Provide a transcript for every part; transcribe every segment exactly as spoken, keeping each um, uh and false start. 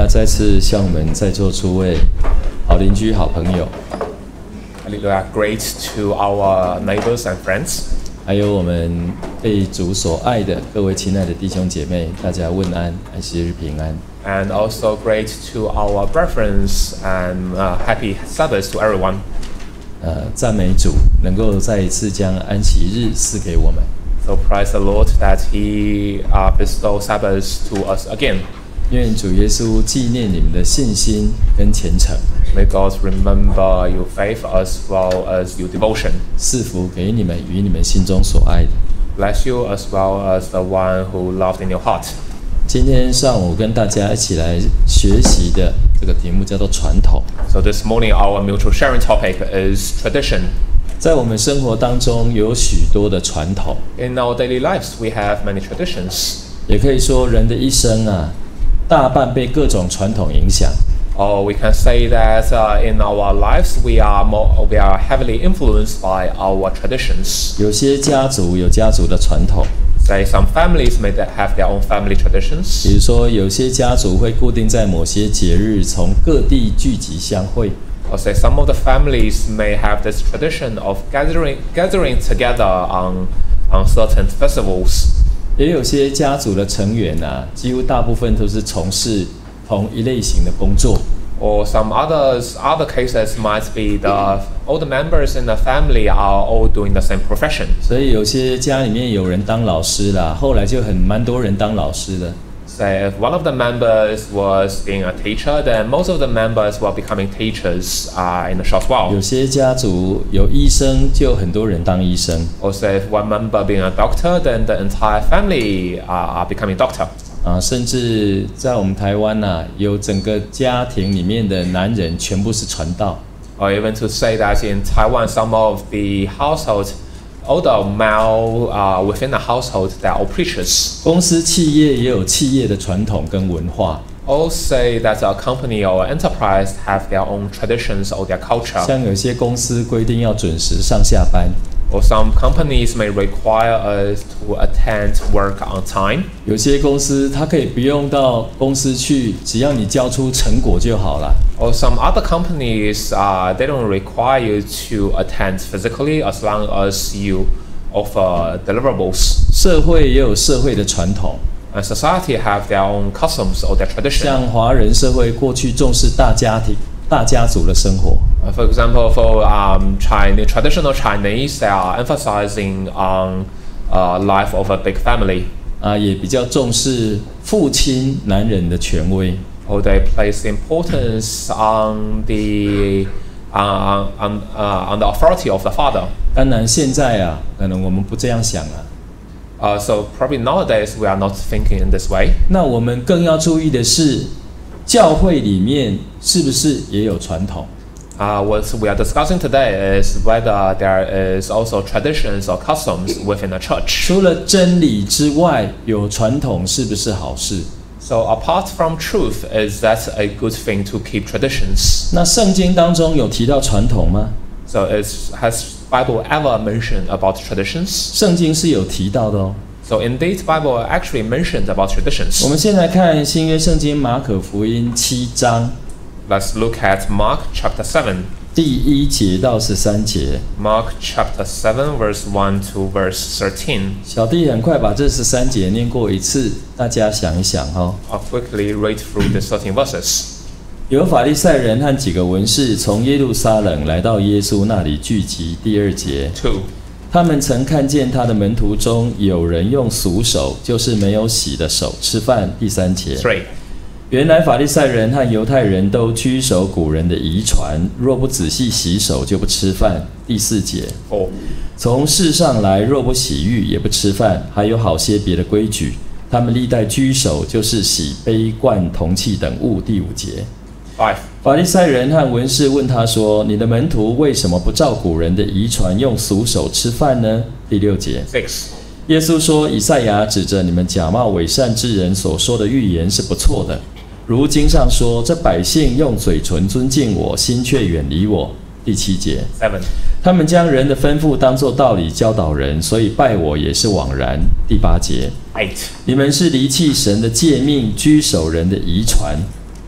亚再次向我们在座诸位好邻居、好朋友， Hallelujah, great to our neighbors and friends. 还有我们被主所爱的各位亲爱的弟兄姐妹，大家问安，安息日平安。 And also great to our brethren and uh, happy Sabbath to everyone. 呃，赞美主，能够再一次将安息日赐给我们。 So praise the Lord that He uh, bestows Sabbath to us again. 愿主耶稣纪念你们的信心跟虔诚， May God remember your faith as well as your devotion. 赐福给你们与你们心中所爱的。 Bless you as well as the one who loved in your heart. 今天上午跟大家一起来学习的这个题目叫做传统。 So this morning our mutual sharing topic is tradition. 在我们生活当中有许多的传统， In our daily lives we have many traditions. 也可以说人的一生啊，大半被各种传统影响。 Or we can say that uh, in our lives we are more, we are heavily influenced by our traditions. 有些家族有家族的传统， Say some families may have their own family traditions. 比如说有些家族会固定在某些节日从各地聚集相会。 Or say some of the families may have this tradition of gathering gathering together on on certain festivals. 也有些家族的成员啊，几乎大部分都是从事同一类型的工作。 Or some others other cases might be the all the members in the family are all doing the same profession. 所以有些家里面有人当老师啦，后来就很蛮多人当老师的。 Say if one of the members was being a teacher, then most of the members were becoming teachers uh, in a short while. 有些家族有医生，就很多人当医生。 Or say if one member being a doctor, then the entire family are, are becoming doctor. 啊，甚至在我们台湾呐、啊，有整个家庭里面的男人全部是传道。 Or even to say that in Taiwan, some of the household, older male uh, within the household, they are all preachers. 公司企业也有企业的传统跟文化， All say that a company or enterprise have their own traditions or their culture. 像有些公司规定要准时上下班， Or some companies may require us to attend work on time. 有些公司它可以不用到公司去，只要你交出成果就好了。 Or some other companies, uh, they don't require you to attend physically as long as you offer deliverables. 社会也有社会的传统， And society have their own customs or their tradition. 像华人社会过去重视大家庭、大家族的生活。 Uh, For example, for um, Chinese, traditional Chinese, they are emphasizing on uh, life of a big family. 啊，也比较重视父亲男人的权威。 Or they place importance on the uh, on, uh, on the authority of the father. 当然，现在啊，可能我们不这样想了。 Uh, so probably nowadays we are not thinking in this way. 那我们更要注意的是，教会里面是不是也有传统？ Uh, what we are discussing today is whether there is also traditions or customs within a church. 除了真理之外，有传统是不是好事？ So apart from truth, is that a good thing to keep traditions? 那圣经当中有提到传统吗？ So is, has Bible ever mentioned about traditions? 圣经是有提到的哦。 So indeed, Bible actually mentioned about 我 traditions. 们先来看新约圣经马可福音七章 Let's look at Mark chapter seven. 第一节到十三节。 Mark chapter seven, verse one to verse thirteen. 小弟很快把这十三节念过一次，大家想一想哦。 I'll quickly read through the thirteen verses. 有法利赛人和几个文士从耶路撒冷来到耶稣那里聚集。第二节， Two. 他们曾看见他的门徒中有人用俗手，就是没有洗的手吃饭。第三节， Three. 原来法利赛人和犹太人都居守古人的遗传，若不仔细洗手，就不吃饭。第四节， Four. 从世上来，若不洗浴，也不吃饭。还有好些别的规矩，他们历代居守，就是洗杯、罐、铜器等物。第五节， Five. 法利赛人和文士问他说：“你的门徒为什么不照古人的遗传，用俗手吃饭呢？”第六节， Six. 耶稣说：“以赛亚指着你们假冒伪善之人所说的预言是不错的。如经上说，这百姓用嘴唇尊敬我，心却远离我。”第七节， Seven. 他们将人的吩咐当作道理教导人，所以拜我也是枉然。第八节， Eight. 你们是离弃神的诫命，居守人的遗传。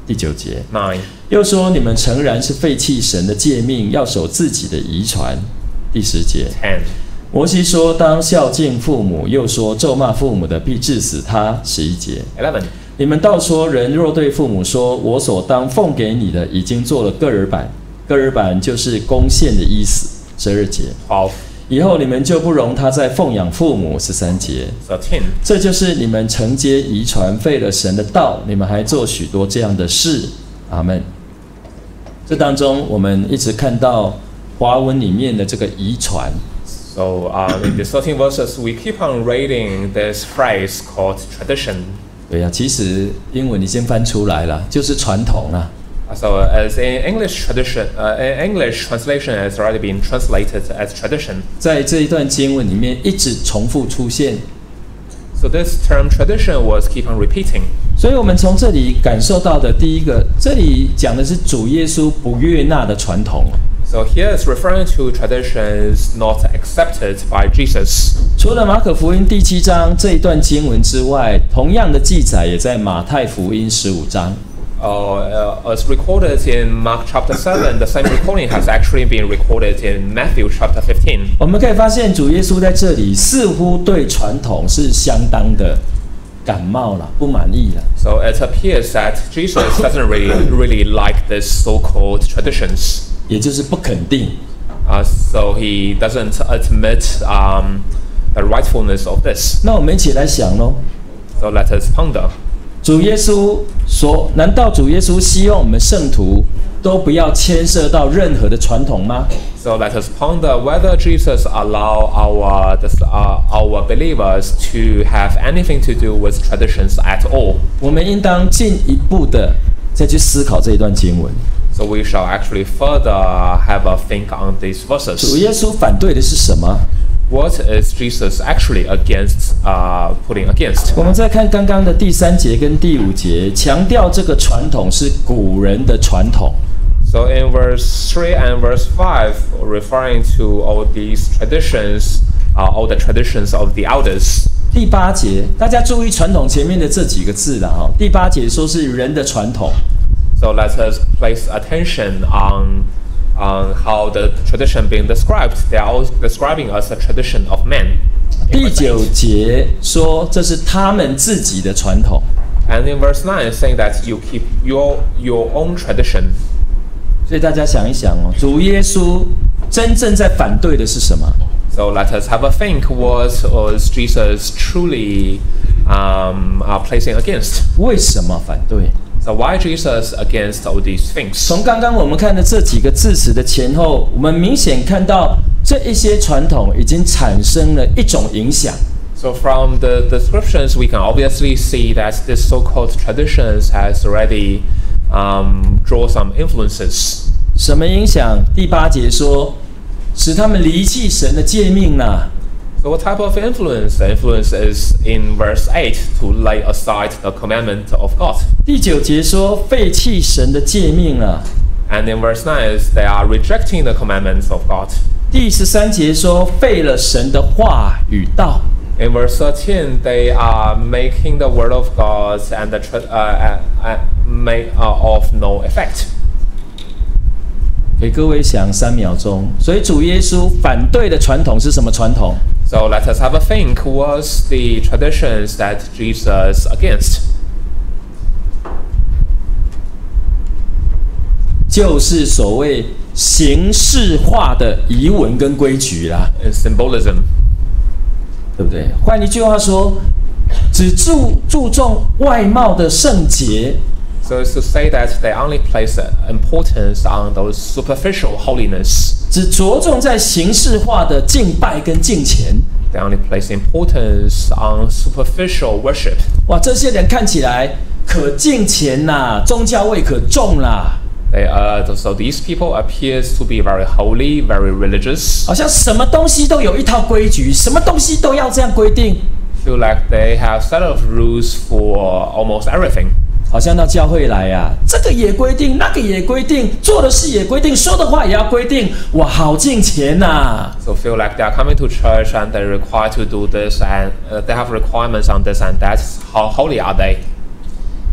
第九节。 nine. 又说你们诚然是废弃神的诫命，要守自己的遗传。第十节。 ten. 摩西说当孝敬父母，又说咒骂父母的必治死他。十一节。 eleven. 你们倒说人若对父母说，我所当奉给你的已经做了各耳板，各耳板就是贡献的意思。十二节。 twelve. 以后你们就不容他再奉养父母。十三节。 thirteen. 这就是你们承接遗传，废了神的道，你们还做许多这样的事。阿们。这当中我们一直看到华文里面的这个遗传。 So uh, in the thirteen verses, we keep on reading this phrase called tradition. 对呀、啊，其实英文你先翻出来了，就是传统啊。 So as in English tradition, uh, in English translation has already been translated as tradition. 在这一段经文里面一直重复出现。 So this term tradition was keep on repeating. 所以我们从这里感受到的第一个，这里讲的是主耶稣不悦纳的传统。 So here it's referring to traditions not accepted by Jesus. 除了马可福音第七章这一段经文之外，同样的记载也在马太福音十五章。 Uh, uh, as recorded in Mark chapter seven, the same recording has actually been recorded in Matthew chapter fifteen. 我们可以发现，主耶稣在这里似乎对传统是相当的感冒了，不满意了。 So it appears that Jesus doesn't really, really like this so-called traditions. 也就是不肯定。 Uh, so he doesn't admit um, the rightfulness of this. 那我们一起来想咯， So let us ponder. 主耶稣说，难道主耶稣希望我们圣徒都不要牵涉到任何的传统吗？ So let us ponder whether Jesus allow our this, uh, our believers to have anything to do with traditions at all. 我们应当进一步的再去思考这一段经文。 So we shall actually further have a think on these 主 verses. 耶稣反对的是什么？ What is Jesus actually against, uh, putting against? 我们再看刚刚的第三节跟第五节，强调这个传统是古人的传统。 So in verse three and verse five, referring to all these traditions, uh, all the traditions of the elders. 第八节，大家注意传统前面的这几个字了哈。第八节说是人的传统。 So let us place attention on, on how the tradition being described. They are all describing as a tradition of men. 第九节说这是他们自己的传统。 And in verse nine, saying that you keep your, your own tradition. 所以大家想一想哦，主耶稣真正在反对的是什么？ So let us have a think. What was Jesus truly um, uh, placing against? 为什么反对？ So why Jesus against all these things? 从刚刚我们看的这几个字词的前后，我们明显看到这一些传统已经产生了一种影响。 So from the descriptions, we can obviously see that this so-called traditions has already um, draw some influences. 什么影响？第八节说，使他们离弃神的诫命啦。 So what type of influence? The influence is in verse eight to lay aside the commandment of God. 第九节说，废弃神的诫命啦。 And in verse nine, is they are rejecting the commandments of God. 第十三节说，废了神的话与道。 In verse thirteen, they are making the word of God and the tra- uh, uh, uh, may, uh, of no effect. 给各位想三秒钟。所以主耶稣反对的传统是什么传统？ So let us have a think. Was the traditions that Jesus against? 就是所谓形式化的仪文跟规矩啦， In symbolism. 对不对？换一句话说，只注注重外貌的圣洁。 So it's to say that they only place importance on those superficial holiness. 只着重在形式化的敬拜跟敬虔。 They only place importance on superficial worship. 哇，这些人看起来可敬虔呐，宗教味可重啦， They are, so these people appears to be very holy, very religious. 好像什么东西都有一套规矩，什么东西都要这样规定。 Feel like they have set of rules for almost everything. 好像到教会来啊，这个也规定，那个也规定，做的事也规定，说的话也要规定，哇，好敬虔呐！ So feel like they are coming to church and they're required to do this and uh, they have requirements on this and that. How holy are they?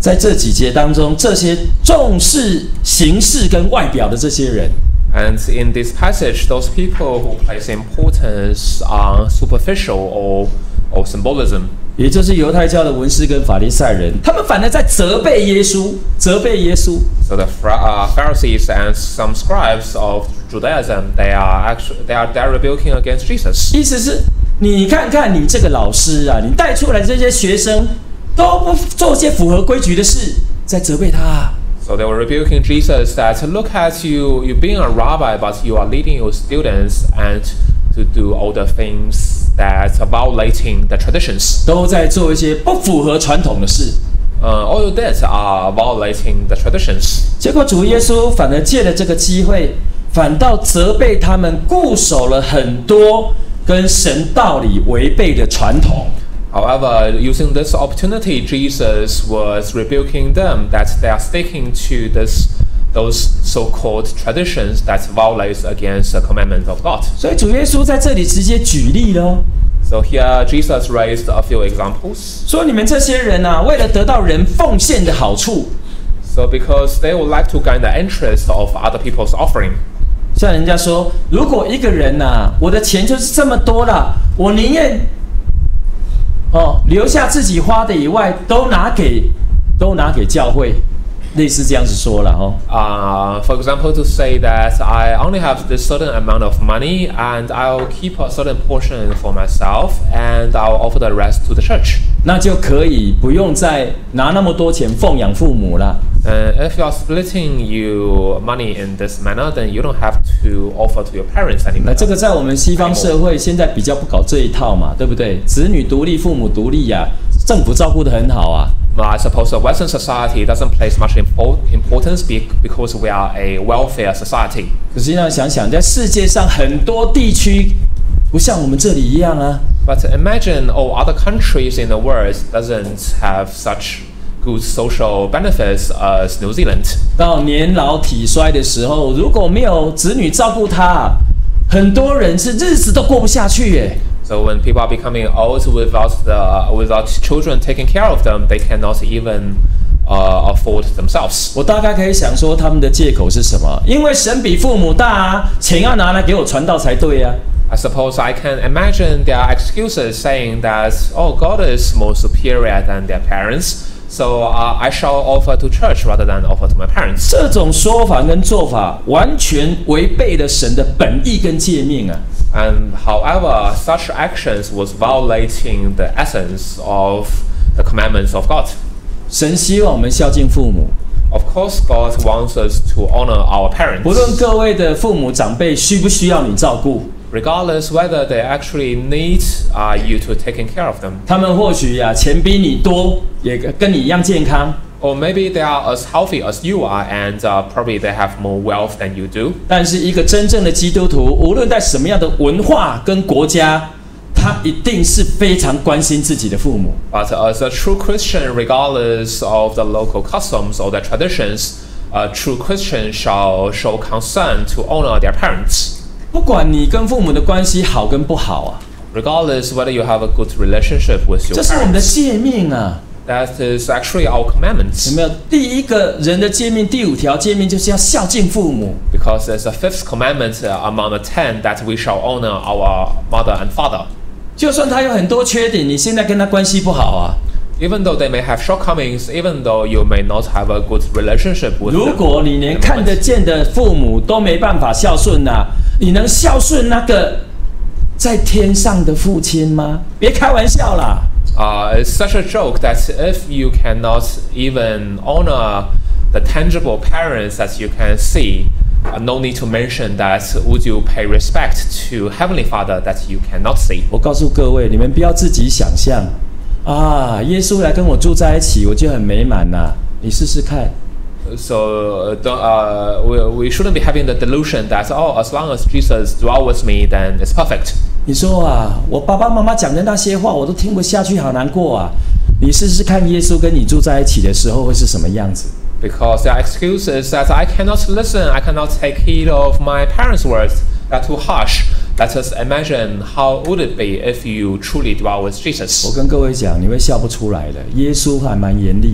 在这几节当中，这些重视形式跟外表的这些人， And in this passage, those people who place importance on superficial or, or symbolism, 也就是犹太教的文士跟法利赛人，他们反而在责备耶稣，责备耶稣。 so the uh, Pharisees and some scribes of Judaism, they are actually they are they are rebuking against Jesus. 意思是，你看看你这个老师啊，你带出来的这些学生都不做些符合规矩的事，在责备他。 So they were rebuking Jesus that look at you, you being a rabbi, but you are leading your students and to do all the things that are violating the traditions. 都在做一些不符合传统的事。 Uh, all of that are violating the traditions. 结果主耶稣反而借了这个机会，反倒责备他们固守了很多跟神道理违背的传统。 However, using this opportunity, Jesus was rebuking them that they are sticking to this, those so-called traditions that violates against the commandments of God. 所以主耶稣在这里直接举例了， So here, Jesus raised a few examples. 说你们这些人啊，为了得到人奉献的好处， So because they would like to gain the interest of other people's offering. 像人家说，如果一个人呐、啊，我的钱就是这么多了，我宁愿哦留下自己花的以外，都拿给都拿给教会，类似这样子说了哦。 Uh, for example, to say that I only have this certain amount of money and I'll keep a certain portion for myself and I'll offer the rest to the church. 那就可以不用再拿那么多钱奉养父母了。 And if you are splitting your money in this manner, then you don't have to offer to your parents 那 anymore. 这个在我们西方社会现在比较不搞这一套嘛，对不对？子女独立，父母独立呀、啊，政府照顾得很好啊。 Well, I suppose the Western society doesn't place much impo- importance be- because we are a welfare society. 可是要想想，在世界上很多地区不像我们这里一样啊。 But imagine all other countries in the world doesn't have such good social benefits as New Zealand. 到年老体衰的时候，如果没有子女照顾他，很多人是日子都过不下去耶。 So when people are becoming old without the without children taking care of them, they cannot even uh, afford themselves. 我大概可以想说他们的借口是什么？因为神比父母大啊，钱要拿来给我传道才对啊。 I suppose I can imagine their excuses saying that, oh, God is more superior than their parents, so uh, I shall offer to church rather than offer to my parents. 这种说法跟做法完全违背了神的本意跟诫命啊。 And however, such actions was violating the essence of the commandments of God. 神希望我们孝敬父母， Of course, God wants us to honor our 不论 parents, 各位的父母长辈需不需要你照顾， regardless whether they actually need uh, you to taking care of them. 他们或许呀、钱比你多，也跟你一样健康， Or maybe they are as healthy as you are, and uh, probably they have more wealth than you do. 但是一个真正的基督徒，无论在什么样的文化跟国家，他一定是非常关心自己的父母。 But as a true Christian, regardless of the local customs or the traditions, a true Christian shall show concern to honor their parents. 不管你跟父母的关系好跟不好啊， Regardless whether you have a good relationship with your 这是我们的 parents. 诫命啊。 That is actually our commandments. 有没有？第一个人的诫命，第五条诫命就是要孝敬父母。 Because there's a fifth commandment uh, among the ten that we shall honor our mother and father. 就算他有很多缺点，你现在跟他关系不好啊， Even though they may have shortcomings, even though you may not have a good relationship with 如 them. 果你连看得见的父母都没办法孝顺呐、你能孝顺那个在天上的父亲吗？别开玩笑啦！ Uh, it's such a joke that if you cannot even honor the tangible parents that you can see, uh, no need to mention that would you pay respect to Heavenly Father that you cannot see. 我告诉各位，你们不要自己想象啊，耶稣来跟我住在一起，我就很美满呐、你试试看。 So uh, don't, uh, we, we shouldn't be having the delusion that, oh, as long as Jesus dwells with me, then it's perfect. 你说啊，我爸爸妈妈讲的那些话我都听不下去，好难过啊！你试试看，耶稣跟你住在一起的时候会是什么样子？ Because their excuse is that I cannot listen, I cannot take heed of my parents' words. They're too harsh. Let us imagine how would it be if you truly dwell with 我 Jesus. 跟各位讲，你会笑不出来的。耶稣还蛮严厉的。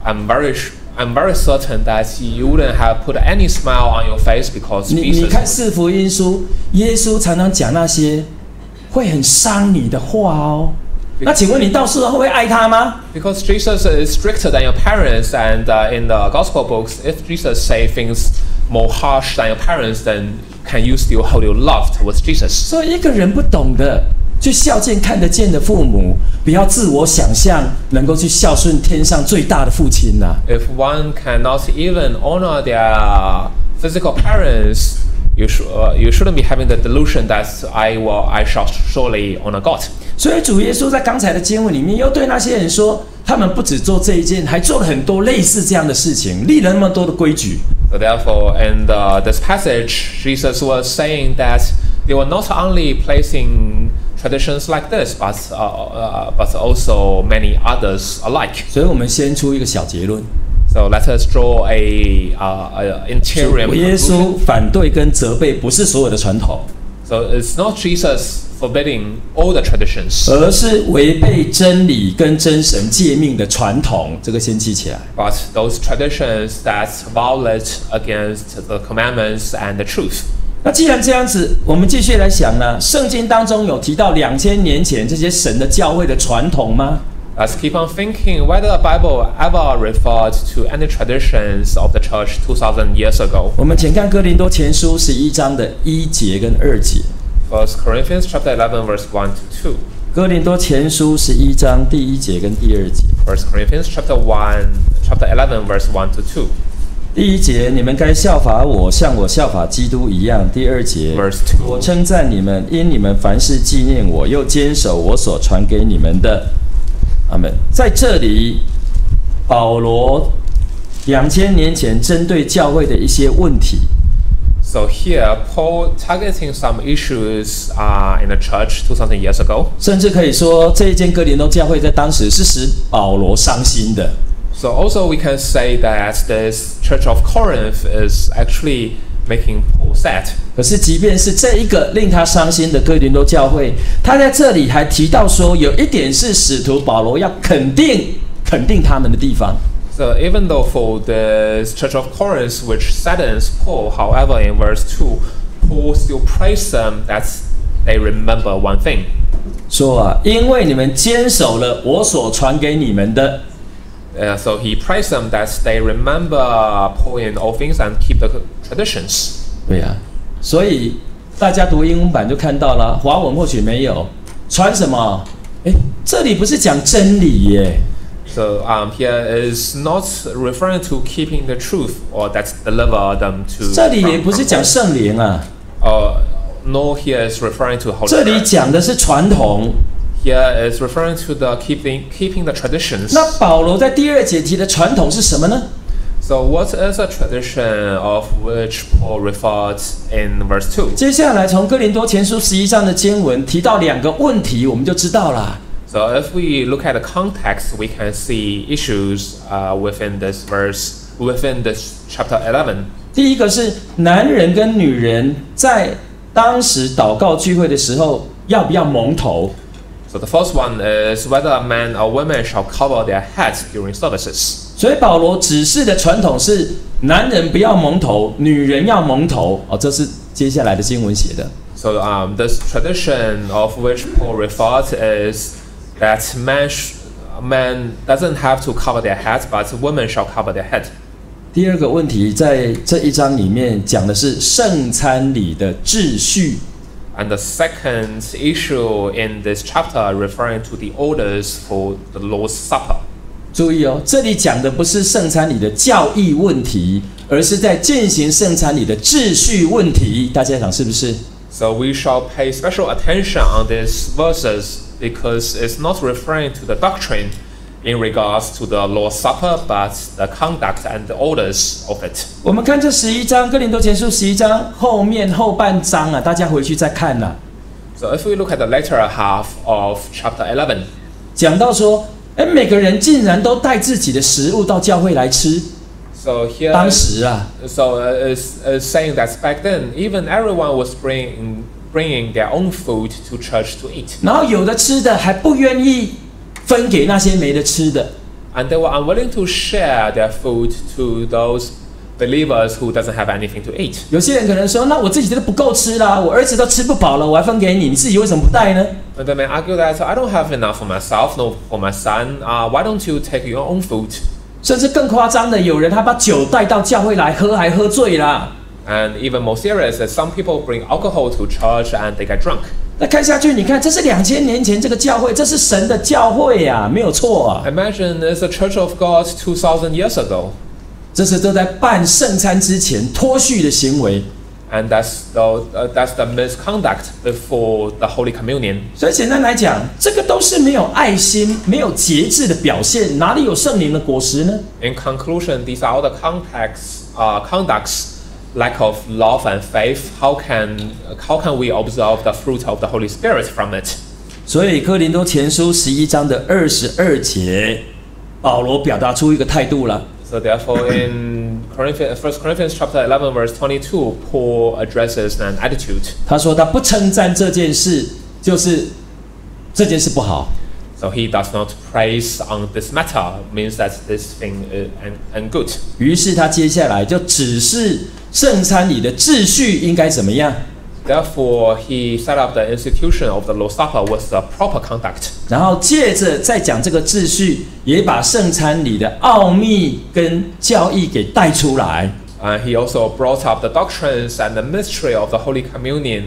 I'm very I'm very certain that you wouldn't have put any smile on your face because 你你 Jesus. 看四福音书，耶稣常常讲那些会很伤你的话哦。那请问你到时候会爱他吗？ Because Jesus is stricter than your parents, and uh, in the gospel books, if Jesus say things more harsh than your parents, then can you still hold your love towards Jesus? 所以一个人不懂得去孝敬看得见的父母，不要自我想象能够去孝顺天上最大的父亲呐、啊。 If one cannot even honor their physical parents, you should uh, you shouldn't be having the delusion that I will I shall surely honor God. 所以主耶稣在刚才的经文里面，又对那些人说，他们不只做这一件，还做了很多类似这样的事情，立了那么多的规矩。 So therefore, in the, this passage, Jesus was saying that they were not only placing traditions like this, but uh, uh, but also many others alike. 所以我们先出一个小结论。 So let us draw a, uh, a interior 主耶 conclusion. 稣反对跟责备不是所有的传统， So it's not Jesus forbidding all the traditions, 而是违背真理跟真神诫命的传统。这个先记起来。 but those traditions that violate against the commandments and the truth. 那既然这样子，我们继续来想呢，圣经当中有提到两千年前这些神的教会的传统吗？ Let's keep on thinking whether the Bible ever referred to any traditions of the church two thousand years ago. 我们请看哥林多前书十一章的一节跟二节。 First Corinthians chapter eleven verse one to two. 哥林多前书十一章第一节跟第二节。 First Corinthians chapter one, chapter eleven verse one to two. 第一节，你们该效法我，像我效法基督一样。第二节， Verse two. 我称赞你们，因你们凡事纪念我，又坚守我所传给你们的。阿们。在这里，保罗两千年前针对教会的一些问题， So here, Paul targeting some issues uh, in the church two thousand years ago. 甚至可以说这一间哥林多教会在当时是使保罗伤心的。 So also we can say that this church of Corinth is actually making Paul sad. 可是，即便是这一个令他伤心的哥林多教会，他在这里还提到说，有一点是使徒保罗要肯定、肯定他们的地方。 So even though for this church of Corinth, which saddens Paul, however, in verse two, Paul still praised them that they remember one thing. 说啊，因为你们坚守了我所传给你们的。 Uh, so he praised them that they remember Paul in all things and keep the traditions. 对呀、啊，所以大家读英文版就看到了，华文或许没有传什么？哎，这里不是讲真理耶。 So um, here is not referring to keeping the truth or that deliver them to. 这里也不是讲圣灵啊， Uh, no, here is referring to Holy 这里 Spirit. 讲的是传统。 Here is referring to the keeping keeping the traditions. 那保罗在第二节提的传统是什么呢？ So what is a tradition of which Paul referred in verse two? 接下来从哥林多前书十一章的经文提到两个问题，我们就知道了。 So if we look at the context, we can see issues uh, within this verse, within this chapter eleven. 第一个是男人跟女人在当时祷告聚会的时候要不要蒙头？ So the first one is whether a man or woman shall cover their heads during services. 所以保罗指示的传统是男人不要蒙头，女人要蒙头。哦，这是接下来的经文写的。 So um, this tradition of which Paul referred is that man, sh- man doesn't have to cover their heads, but women shall cover their head. 第二个问题在这一章里面讲的是圣餐礼的秩序。 And the second issue in this chapter referring to the orders for the Lord's Supper. 注意哦，这里讲的不是圣餐礼的教义问题，而是在进行圣餐礼的秩序问题。大家想是不是？ So we shall pay special attention on these verses because it's not referring to the doctrine in regards to the Lord's Supper, but the conduct and the orders of it. 我们看这十一章，哥林多前书十一章后面后半章啊，大家回去再看呐、啊。 So if we look at the later half of chapter eleven, 讲到说，哎，每个人竟然都带自己的食物到教会来吃。 so here, 当时啊， so uh, is is saying that back then, even everyone was bringing bringing their own food to church to eat. 然后有的吃的还不愿意分给那些没得吃的。 and they were unwilling to share their food to those believers who doesn't have anything to eat. 有些人可能说，那我自己都不够吃啦，我儿子都吃不饱了，我还分给你，你自己为什么不带呢？ And they may argue that I don't have enough for myself, no for my son. Uh, why don't you take your own food? 甚至更夸张的，有人他把酒带到教会来喝，还喝醉啦。 And even more serious is some people bring alcohol to church and they get drunk. 那看下去，你看，这是两千年前这个教会，这是神的教会呀、啊，没有错啊。 Imagine it's a church of God two thousand years ago. 这是都在办圣餐之前脱序的行为。 And that's the, uh, that's the misconduct before the Holy Communion. 所以简单来讲，这个都是没有爱心、没有节制的表现，哪里有圣灵的果实呢？ In conclusion, these are all the contacts, uh, conducts, lack of love and faith. How can how can we observe the fruit of the Holy Spirit from it? 所以哥林多前书十一章的二十二节，保罗表达出一个态度了。 So therefore, in Corinthians, First Corinthians chapter eleven, verse twenty-two, Paul addresses an attitude. 他说他不称赞这件事，就是这件事不好。 So he does not praise on this matter, means that this thing is and, and good. 于是他接下来就指示圣餐里的秩序应该怎么样。 Therefore, he set up the institution of the Lord's Supper with the proper conduct. 然后接着再讲这个秩序，也把圣餐里的奥秘跟教义给带出来。 And he also brought up the doctrines and the mystery of the Holy Communion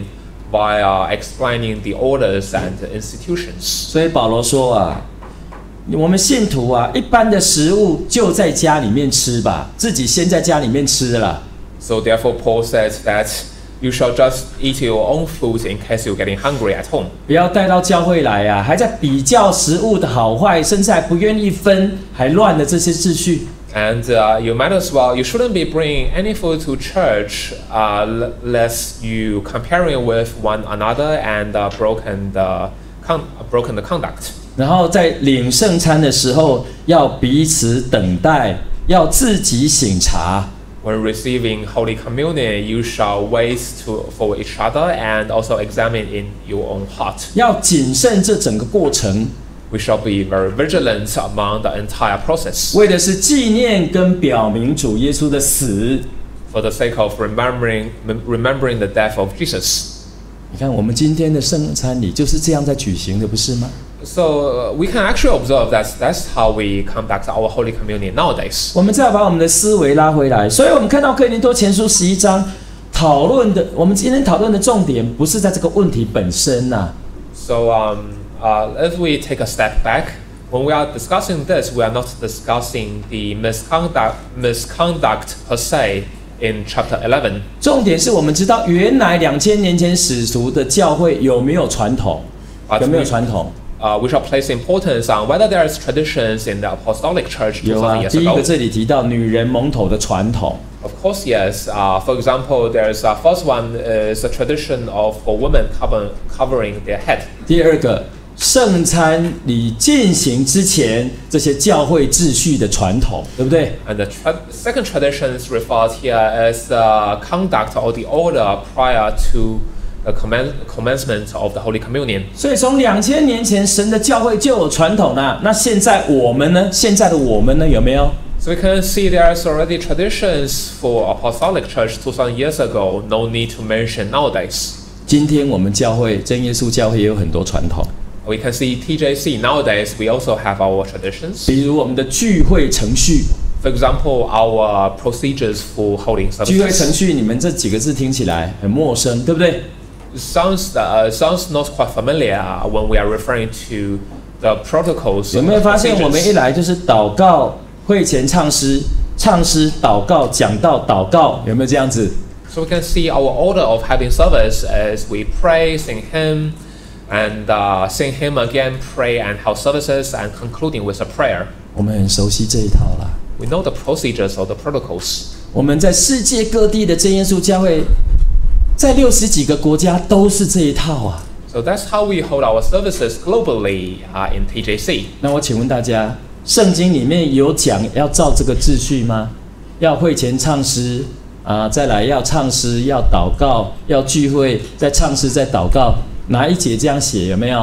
via explaining the orders and the institutions. 所以保罗说啊，我们信徒啊，一般的食物就在家里面吃吧，自己先在家里面吃了。 So therefore, Paul says that you shall just eat your own food in case you're getting hungry at home. 不要带到教会来啊，还在比较食物的好坏，甚至还不愿意分，还乱了这些秩序。 And uh, you might as well, you shouldn't be bringing any food to church uh, lest you comparing with one another and uh, broken the con broken the conduct. 然后在领圣餐的时候，要彼此等待，要自己省察。 When receiving Holy Communion, you shall wait to, for each other and also examine in your own heart. 要谨慎这整个过程， We shall be very vigilant among the entire process 为的是纪念跟表明主耶稣的死。 for the sake of remembering, remembering the death of Jesus. 你看，我们今天的圣餐礼就是这样在举行的，不是吗？ So uh, we can actually observe that that's how we conduct our Holy Communion nowadays. 我们再把我们的思维拉回来，所以我们看到哥林多前书十一章讨论的，我们今天讨论的重点不是在这个问题本身呐、啊。 So um, uh, if we take a step back, when we are discussing this, we are not discussing the misconduct, misconduct per se in chapter eleven. 重点是我们知道，原来两千年前使徒的教会有没有传统？ But 有没有 we- 传统？ Uh, we shall place importance on whether there is traditions in the apostolic church 有 two 啊， thousand years 第一个 ago. 这里提到女人蒙头的传统。 Of course, yes. Uh, for example, there's a first one is a tradition of for women cover, covering their head. 第二个，圣餐礼进行之前，这些教会秩序的传统，对不对？ And the tra- second tradition is referred here as the conduct or the order prior to the commen- commencement of the Holy Communion. 所以从两千年前，神的教会就有传统啦。那现在我们呢？现在的我们呢？有没有？ So we can see there's already traditions for apostolic church two thousand years ago. No need to mention nowadays. 今天我们教会真耶稣教会也有很多传统， We can see T J C nowadays. We also have our traditions. 比如我们的聚会程序。 For example, our procedures for holding 聚会程 services. 序，你们这几个字听起来很陌生，对不对？ Sounds uh, sounds not quite familiar when we are referring to the protocols. 有没有 and 发现我们一 procedures. 来就是祷告、会前唱诗、唱诗、祷告、讲道、祷告，有没有这样子？ So we can see our order of having service as we pray, sing hymn, and uh, sing hymn again, pray and have services, and concluding with a prayer. 我们很熟悉这一套啦。 We know the procedures or the protocols. 我们在世界各地的真耶稣教会，在六十几个国家都是这一套啊。 So that's how we hold our services globally uh, in T J C. 那我请问大家，圣经里面有讲要照这个秩序吗？要会前唱诗啊，再来要唱诗，要祷告，要聚会，再唱诗，再祷告，哪一节这样写？有没有？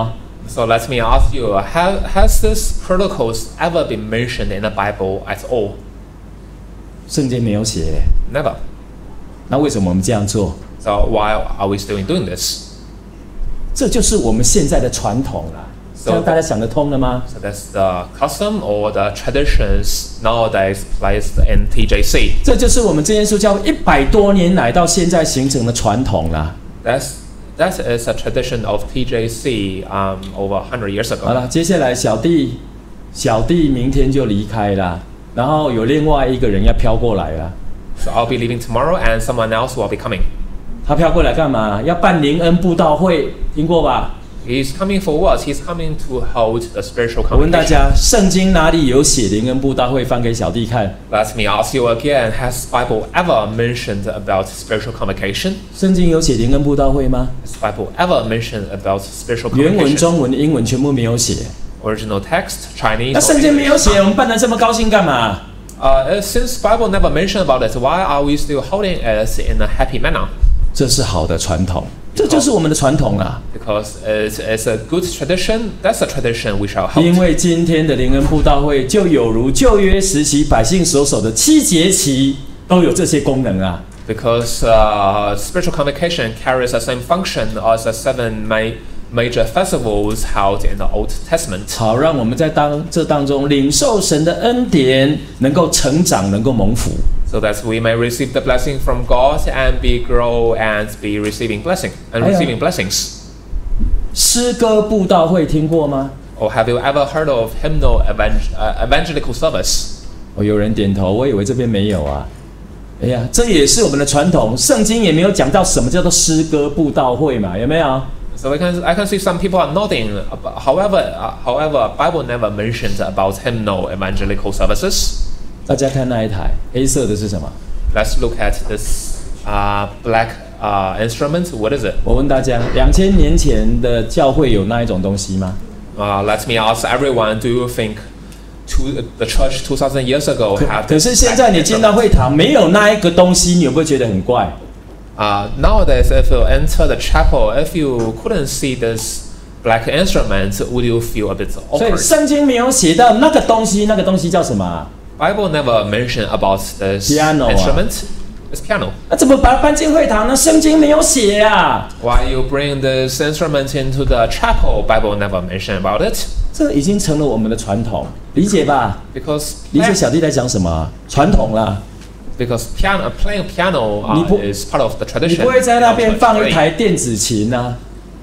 So let me ask you, have, has this protocols ever been mentioned in the Bible at all? 圣经没有写。 Never. 那为什么我们这样做？ So why are we still doing this? 这就是我们现在的传统啦。这样大家想得通了吗？ So that's the custom or the traditions nowadays placed in T J C. 这就是我们真耶稣教会一百多年来到现在形成的传统啦。 That's that is a tradition of T J C um, over one hundred years 好 ago. 了，接下来小弟，小弟明天就离开啦，然后有另外一个人要飘过来了。 So I'll be leaving tomorrow, and someone else will be coming. 他飘过来干嘛？要办灵恩布道会，听过吧？ He's coming for what? He's coming to hold the spiritual 我问大 convocation. 家，圣经哪里有写灵恩布道会？翻给小弟看。 Let me ask you again: Has Bible ever mentioned about spiritual convocation? 圣经有写灵恩布道会吗？ Has Bible ever mentioned about spiritual 原文、 convocation? 中文、英文全部没有写。 Original text, Chinese. 那 or 圣经没有 English? 写，我们办得这么高兴干嘛？ Uh, since Bible never mentioned about it, why are we still holding it in a happy manner? 这是好的传统，这就是我们的传统啊。 Because it's, it's a good tradition. That's a tradition we shall hold. 因为今天的灵恩布道会就有如旧约时期百姓所守的七节期，都有这些功能啊。 Because uh, spiritual convocation carries the same function as the seven ma- major festivals held in the Old Testament. 好，让我们在当这当中领受神的恩典，能够成长，能够蒙福。 So that we may receive the blessing from God and be grow and be receiving blessing and 哎呀。 receiving blessings. 诗歌布道会听过吗？ Or have you ever heard of hymnal evang- uh, evangelical service? 哦，有人点头，我以为这边没有啊。哎呀，这也是我们的传统，圣经也没有讲到什么叫做诗歌布道会嘛，有没有？ So I can I can see some people are nodding. But however, uh, however, Bible never mentions about hymnal evangelical services. 大家看那一台黑色的是什么？ Let's look at this uh, black uh, instrument. What is it? 我问大家，两千年前的教会有那一种东西吗？ Uh, let me ask everyone: Do you think two, the church two thousand years ago 可 had? 可是现在你进到会堂没有那一个东西，你会不会觉得很怪？ Uh, nowadays, if you enter the chapel, if you couldn't see this black instrument, would you feel a bit 所以 awkward? 圣经没有写到那个东西，那个东西叫什么啊？ Bible never mentioned about this Piano 啊。 instrument. It's piano. 那怎么把它搬进会堂呢？圣经没有写啊。 Why you bring this instrument into the chapel? Bible never mentioned about it. 这已经成了我们的传统，理解吧？ Because 理解小弟在讲什么啊？传统啦， because piano playing piano 你 uh, 不- is part of the 你 tradition. 不会在那边放一 Today 台电子琴啊，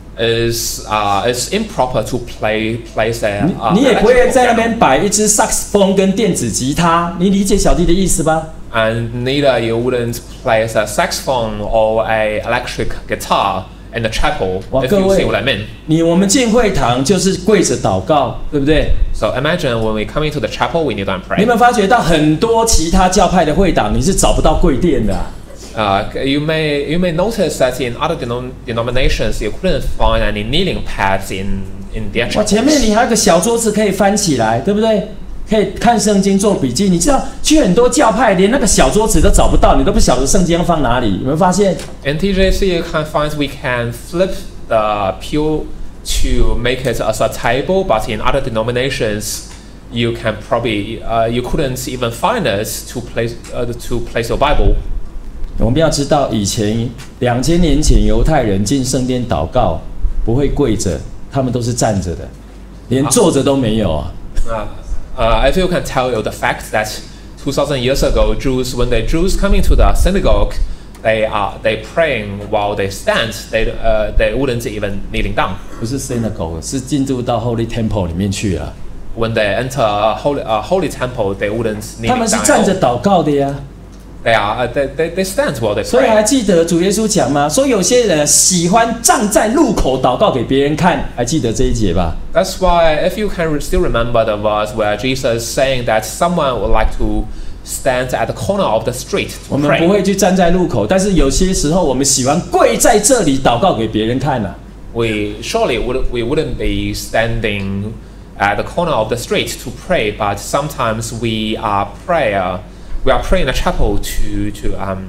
is uh, it's improper to play place a 你 uh, 你也不会 electrical 在那 piano. 边摆一支萨克斯风跟电子吉他，你理解小弟的意思吧？ And neither you wouldn't place a saxophone or a electric guitar in the chapel. 哇， If 各 you 位 see what I mean. 你我们进会堂就是跪着祷告，对不对？ So imagine when we come into the chapel, we kneel down and 你有 pray. 没有发觉到很多其他教派的会堂你是找不到跪垫的、啊？ Uh, you may you may notice that in other denom- denominations you couldn't find any kneeling pads in in their 哇，前面 chapels. 你还有个小桌子可以翻起来，对不对？可以看圣经做笔记。你知道去很多教派连那个小桌子都找不到，你都不晓得圣经要放哪里，有没有发现？ In T J C, you can find we can flip the pew to make it as a table, but in other denominations, you can probably uh, you couldn't even find it to place uh, to place your Bible. 我们要知道，以前两千年前犹太人进圣殿祷告不会跪着，他们都是站着的，连坐着都没有啊。 Uh, uh, if you can tell you the fact that two thousand years ago, Jews when the Jews come into the synagogue, they are they praying while they stand. They uh, they wouldn't even kneeling down. 不是 synagogue，是进入到 Holy Temple 里面去了。 When they enter a holy a holy temple, they wouldn't 他 kneeling 们是 down. 站 at 着 all. 祷告的呀。 They are uh, they, they they stand while they 所以还 pray. 记得主耶稣讲吗？说有些人喜欢站在路口祷告给别人看，还记得这一节吧？ That's why if you can re- still remember the verse where Jesus is saying that someone would like to stand at the corner of the street 我 to 们不 pray. 会去站在路口，但是有些时候我们喜欢跪在这里祷告给别人看啊。 We surely would we wouldn't be standing at the corner of the street to pray, but sometimes we are prayer we are praying in a chapel to to um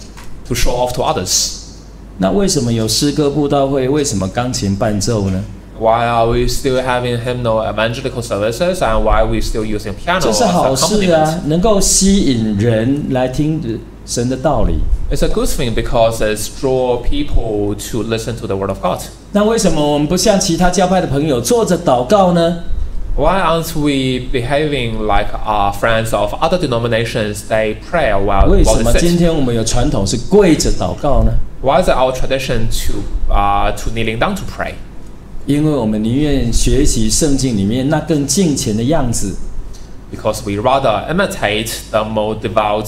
to show off to others. 那为什么有诗歌布道会？为什么钢琴伴奏呢？ Why are we still having hymnal evangelical services, and why are we still using piano 这 as 是好事 accompaniment? 啊，能够吸引人来听神的道理。 It's a good thing because it's draw people to listen to the word of God. 那为什么我们不像其他教派的朋友坐着祷告呢？ Why aren't we behaving like our friends of other denominations? They pray while 为 while 什么 they 今 sit. 天我们有传统是跪着祷告呢？ Why is it our tradition to uh, to kneeling down to pray? 因为我们宁愿学习圣经里面那更敬虔的样子， Because we rather imitate the more devout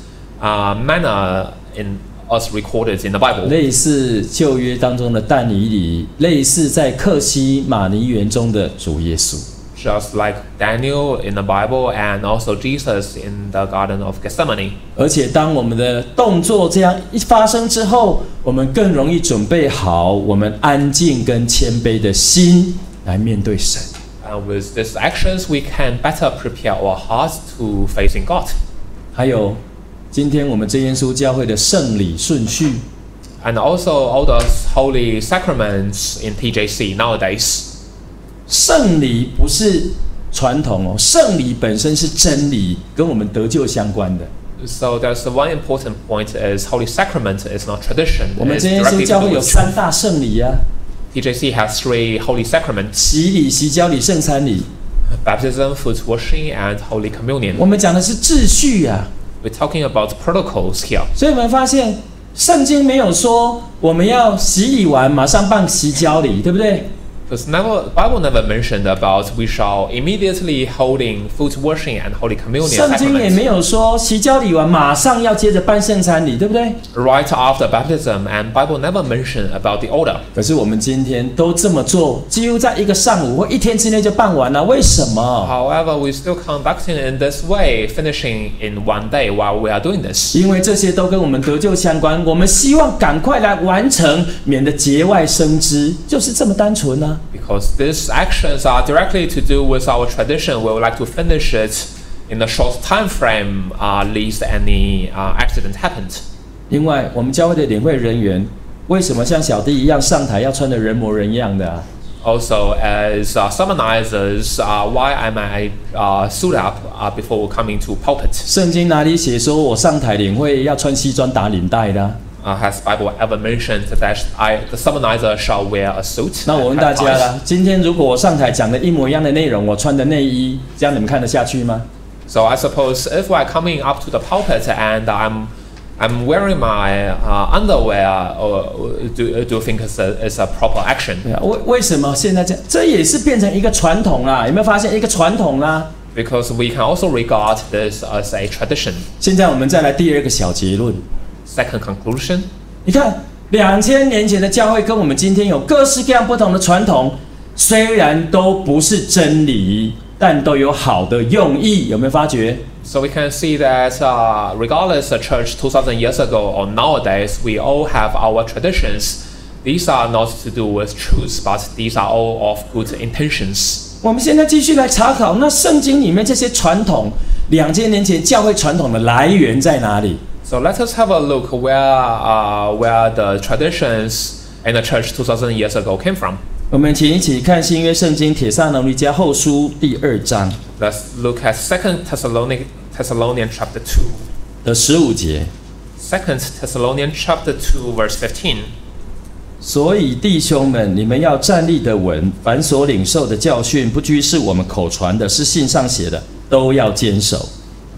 uh, manner in us recorded in the Bible. 类似旧约当中的但以理，类似在克西马尼园中的主耶稣。 Just like Daniel in the Bible and also Jesus in the Garden of Gethsemane. 而且当我们的动作这样一发生之后，我们更容易准备好我们安静跟谦卑的心来面对神。 And with these actions, we can better prepare our hearts to facing God. 还有，今天我们真耶稣教会的圣礼顺序， And also all the holy sacraments in T J C nowadays. 圣礼不是传统哦，圣礼本身是真理，跟我们得救相关的。 So there's one important point is holy sacrament is not tradition. 我们 It's 真耶稣 directly 教 to 会 do 有 with 三 truth. 大圣礼啊， T J C has three holy sacraments: 洗礼、洗脚礼、圣餐礼。 baptism, foot washing, and holy communion. 我们讲的是秩序啊， We're talking about protocols here. 所以我们发现圣经没有说我们要洗礼完马上办洗脚礼，对不对？ Because never, Bible never mentioned about we shall immediately holding foot washing and holy communion 圣经也 sacraments. 没有说洗脚礼完马上要接着办圣餐礼，对不对？ Right after baptism, and Bible never mentioned about the order. 可是我们今天都这么做，几乎在一个上午或一天之内就办完了，为什么？ However, we still conducting in this way, finishing in one day while we are doing this. 因为这些都跟我们得救相关，我们希望赶快来完成，免得节外生枝，就是这么单纯呢、啊。 Because these actions are directly to do with our tradition, we would like to finish it in a short time frame, uh, lest any uh, accident happened. 另外，我们教会的领会人员为什么像小弟一样上台要穿得人模人样的啊？ Also, as uh, sermonizers, uh, why am I uh, suit up uh, before coming to pulpit? 圣经哪里写说我上台领会要穿西装打领带的、啊？ Uh, has Bible ever mentioned that I, the sermonizer shall wear a suit? 那我问 and 大 have 家 ties? 啦，今天如果我上台讲的一模一样的内容，我穿的内衣，这样你们看得下去吗？ So I suppose if we're coming up to the pulpit and I'm I'm wearing my uh, underwear, or do do you think it's a, it's a proper action? 对啊，为为什么现在这样？这也是变成一个传统啦，有没有发现一个传统啦？ Because we can also regard this as a tradition. 现在我们再来第二个小结论， Second conclusion. 你看两千年前的教会跟我们今天有各式各样不同的传统，虽然都不是真理，但都有好的用意，有没有发觉？ So we can see that uh, regardless the church two thousand years ago or nowadays, we all have our traditions. These are not to do with truth, but these are all of good intentions. 我们现在继续来查考，那圣经里面这些传统，两千年前教会传统的来源在哪里？ So let us have a look where uh, where the traditions in the church two thousand years ago came from. 我们请一起看新约圣经帖撒罗尼迦后书第二章 Let's look at Second Thessalonian Thessalonian chapter two. 的十五节。 Second Thessalonian chapter two verse fifteen. 所以弟兄们，你们要站立得稳，凡所领受的教训，不拘是我们口传的，是信上写的，都要坚守。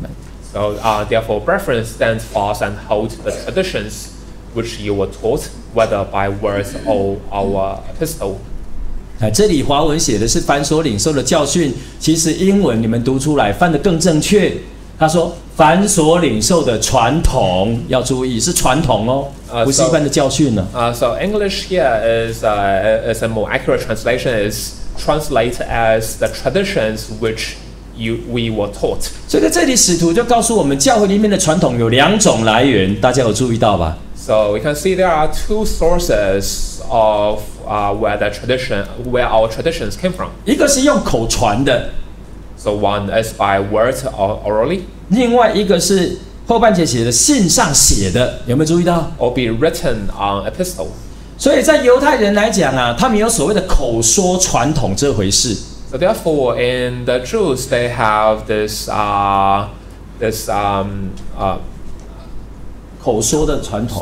So uh, therefore, brethren, stand fast and hold the traditions which you were taught, whether by words or our epistle. 啊，这里华文写的是凡所领受的教训，其实英文你们读出来翻得更正确。他说凡所领受的传统，要注意是传统哦， 呃不是一般的教训呢。 Uh, so English here is uh, is a more accurate translation is translate as the traditions which you we were taught. 所以在这里，使徒就告诉我们，教会里面的传统有两种来源，大家有注意到吧？ So we can see there are two sources of uh, where the tradition where our traditions came from. 一个是用口传的， So one is by word or orally, 另外一个是后半节写的信上写的，有没有注意到？ or be written on epistle. 所以在犹太人来讲啊，他们有所谓的口说传统这回事。 So therefore, in the Jews, they have this uh, this um, uh, 口说的传统。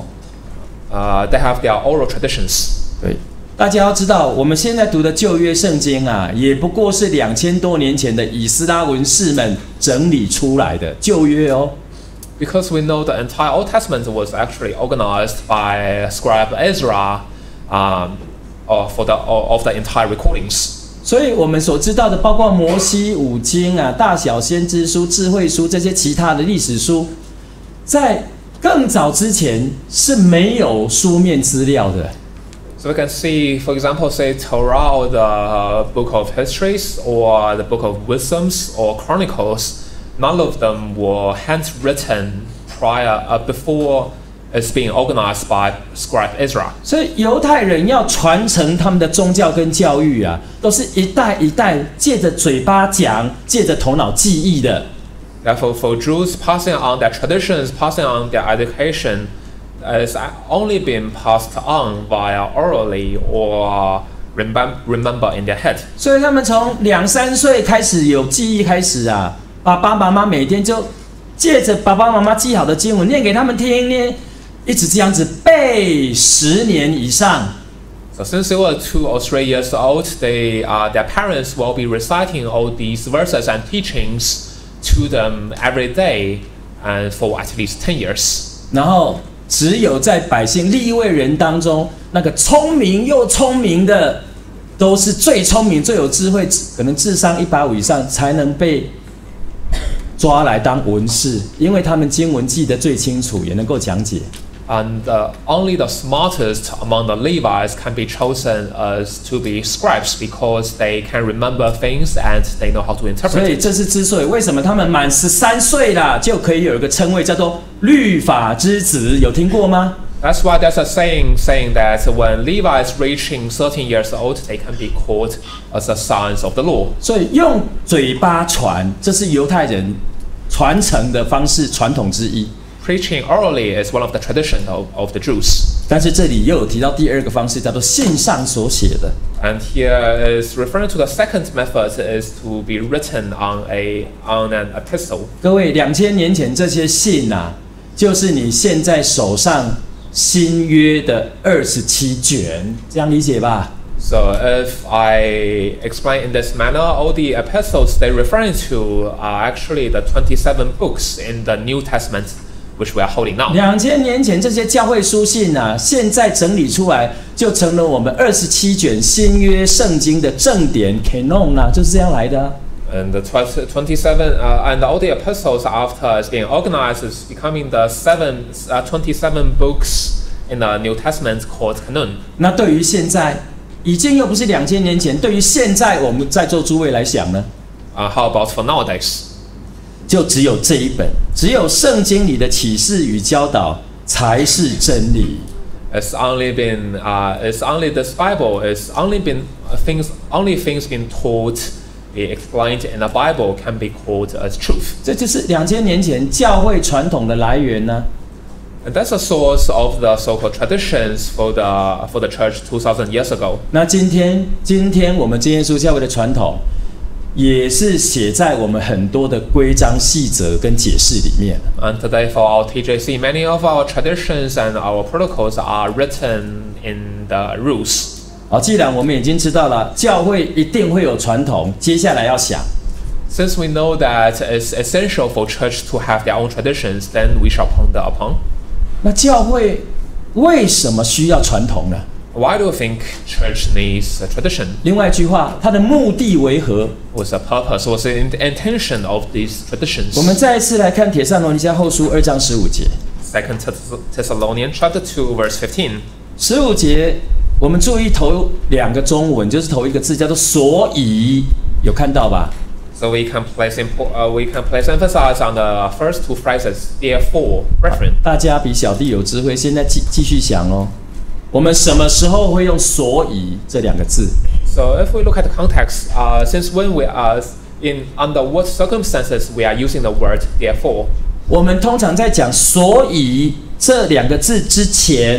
uh, they have their oral traditions. 对，大家要知道，我们现在读的旧约圣经啊，也不过是两千多年前的以斯拉文士们整理出来的旧约哦。 Because we know the entire Old Testament was actually organized by scribe Ezra, um, uh, for the of the entire recordings. 所以我们所知道的，包括摩西五经啊、大小先知书、智慧书这些其他的历史书，在更早之前是没有书面资料的。 So we can see, for example, say Torah or the Book of Histories or the Book of Wisdoms or Chronicles. None of them were handwritten prior uh, before it's being organized by scribe Ezra. 所以犹太人要传承他们的宗教跟教育啊，都是一代一代借着嘴巴讲，借着头脑记忆的。 Therefore, for Jews, passing on their traditions, passing on their education, is only being passed on via orally or remem remember in their head. 所以他们从两三岁开始有记忆开始啊。爸爸妈妈每天就借着爸爸妈妈记好的经文念给他们听，念一直这样子背十年以上。 So since they were two or three years old, they, uh, their parents will be reciting all these verses and teachings to them every day, and for at least ten years. 然后只有在百姓利未人当中，那个聪明又聪明的，都是最聪明、最有智慧，可能智商一百五以上，才能被抓来当文士，因为他们经文记得最清楚，也能够讲解。 And uh, only the smartest among the Levites can be chosen as to be scribes because they can remember things and they know how to 所 interpret 以 it. 这是之所以为什么他们满十三岁啦，就可以有一个称谓叫做律法之子，有听过吗？ That's why there's a saying saying that when Levites reaching thirteen years old, they can be called as the sons of the law. 所以用嘴巴传，这是犹太人传承的方式传统之一。 Preaching orally is one of the traditions of, of the Jews. 但是这里又有提到第二个方式，叫做信上所写的。 And here is referring to the second method is to be written on a on an epistle. 各位，两千年前这些信啊，就是你现在手上新约的二十七卷，这样理解吧？ So if I explain in this manner, all the epistles they're referring to are actually the twenty-seven books in the New Testament, which we are holding now. 两千年前这些教会书信啊，现在整理出来，就成了我们二十七卷新约圣经的正典 canon 啊，就是这样来的、啊。 And the twenty-seven uh, and all the epistles after is being organized is becoming the seven uh, twenty-seven books in the New Testament called canon. 那对于现在，已经又不是两千年前，对于现在我们在座诸位来讲呢， Uh, how about for nowadays? 就只有这一本，只有圣经里的启示与教导才是真理。 It's only been uh, it's only this Bible. It's only been uh, things only things been taught, be explained in the Bible can be called as truth. 这就是两千年前教会传统的来源呢、 And that's the source of the so-called traditions for the for the church two thousand years ago. 那今天，今天我们真耶稣教会的传统，也是写在我们很多的规章细则跟解释里面。 And today for our T J C, many of our traditions and our protocols are written in the rules. 好，既然我们已经知道了教会一定会有传统，接下来要想， Since we know that it's essential for church to have their own traditions, then we shall ponder upon. 那教会为什么需要传统呢？ Why do you think church needs a tradition? 另外一句话，它的目的为何？ What's the purpose? What's the intention of these traditions? 我们再一次来看《帖撒罗尼迦后书》二章十五节。 Second Thessalonians chapter two verse fifteen. 十五节，我们注意头两个中文，就是头一个字叫做“所以”，有看到吧？ So we can place impo- uh, we can place emphasis on the first two phrases. Therefore, brethren. 大家比小弟有智慧，现在继继续想哦。我们什么时候会用“所以”这两个字？ So if we look at the context, uh, since when we are in under what circumstances we are using the word therefore? 我们通常在讲“所以”这两个字之前，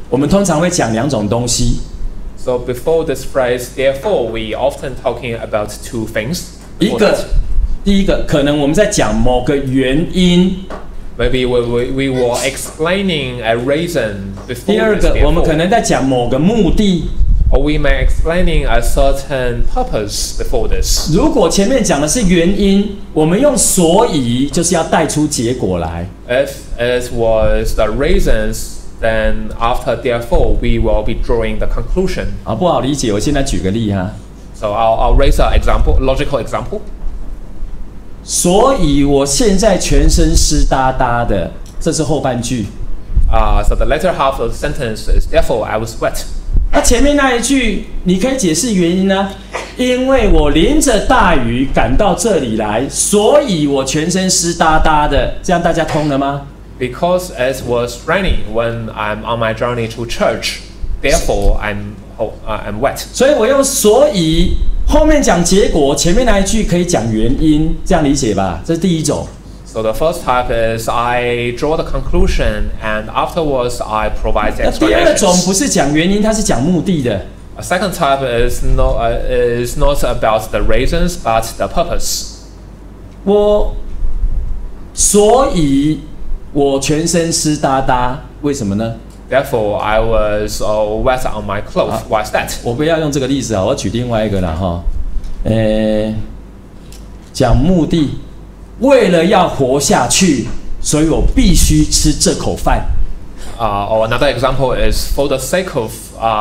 我们通常会讲两种东西。 So before this phrase, therefore, we often talking about two things. 一个，第一个可能我们在讲某个原因。 Maybe we, we, we were explaining a reason before 第二 this, 个，我们 therefore. 可能在讲某个目的。 Or we may explaining a certain purpose before this. 如果前面讲的是原因，我们用所以就是要带出结果来。 If it was the reasons, then after therefore, we will be drawing the conclusion. 啊，不好理解，我现在举个例哈。 So I'll, I'll raise an example, logical example. 所以我现在全身湿哒哒的，这是后半句。 Uh, so the latter half of the sentence is therefore I was wet. 那前面那一句，你可以解释原因呢？因为我淋着大雨赶到这里来，所以我全身湿哒哒的。这样大家通了吗？ Because it was raining when I'm on my journey to church, therefore I'm uh, I'm wet. 所以我用所以后面讲结果，前面那一句可以讲原因，这样理解吧？这是第一种。 So the first type is I draw the conclusion, and afterwards I provide the 那第二种 explanations. 不是讲原因，它是讲目的的。 A second type is not uh, is not about the reasons but the purpose. 我所以我全身湿哒哒，为什么呢？ Therefore, I was uh, wet on my clothes. Why is that? 我不要用这个例子啊，我举另外一个了哈。呃，讲目的，为了要活下去，所以我必须吃这口饭。 Uh, or another example is for the sake of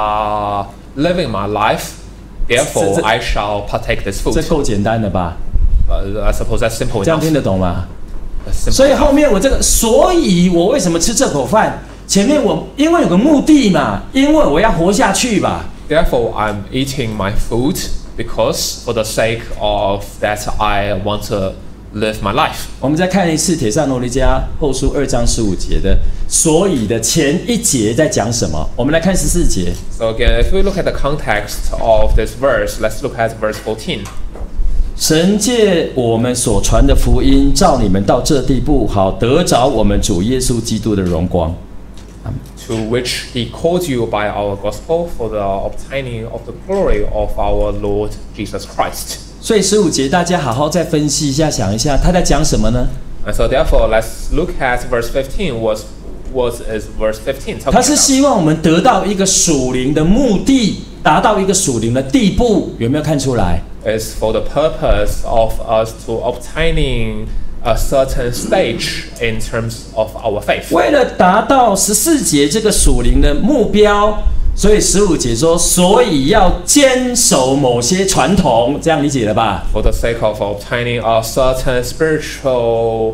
uh, living my life, therefore 这- I shall partake this 这 food. 够简单的吧？ Uh, I suppose that's simple 这样 enough. 听得懂吗？ That's simple 所以 enough. 后面我这个，所以我为什么吃这口饭？前面我因为有个目的嘛，因为我要活下去吧。 Therefore, I'm eating my food because for the sake of that I want to live my life. 我们再看一次《帖撒罗尼迦后书》二章十五节的，所以的前一节在讲什么？我们来看十四节。 So again, if we look at the context of this verse, let's look at verse fourteen. 神借我们所传的福音，照你们到这地步，好得着我们主耶稣基督的荣光。 To which he called you by our gospel for the obtaining of the glory of our Lord Jesus Christ. 所以十五节大家好好再分析一下，想一下他在讲什么呢？ And so therefore, let's look at verse fifteen. What what is verse fifteen talking 他是 about? 希望我们得到一个属灵的目的，达到一个属灵的地步，有没有看出来？ It's for the purpose of us to obtaining a certain stage in terms of our faith. 为了达到十四节这个属灵的目标，所以十五节说，所以要坚守某些传统，这样理解了吧？ For the sake of obtaining a certain spiritual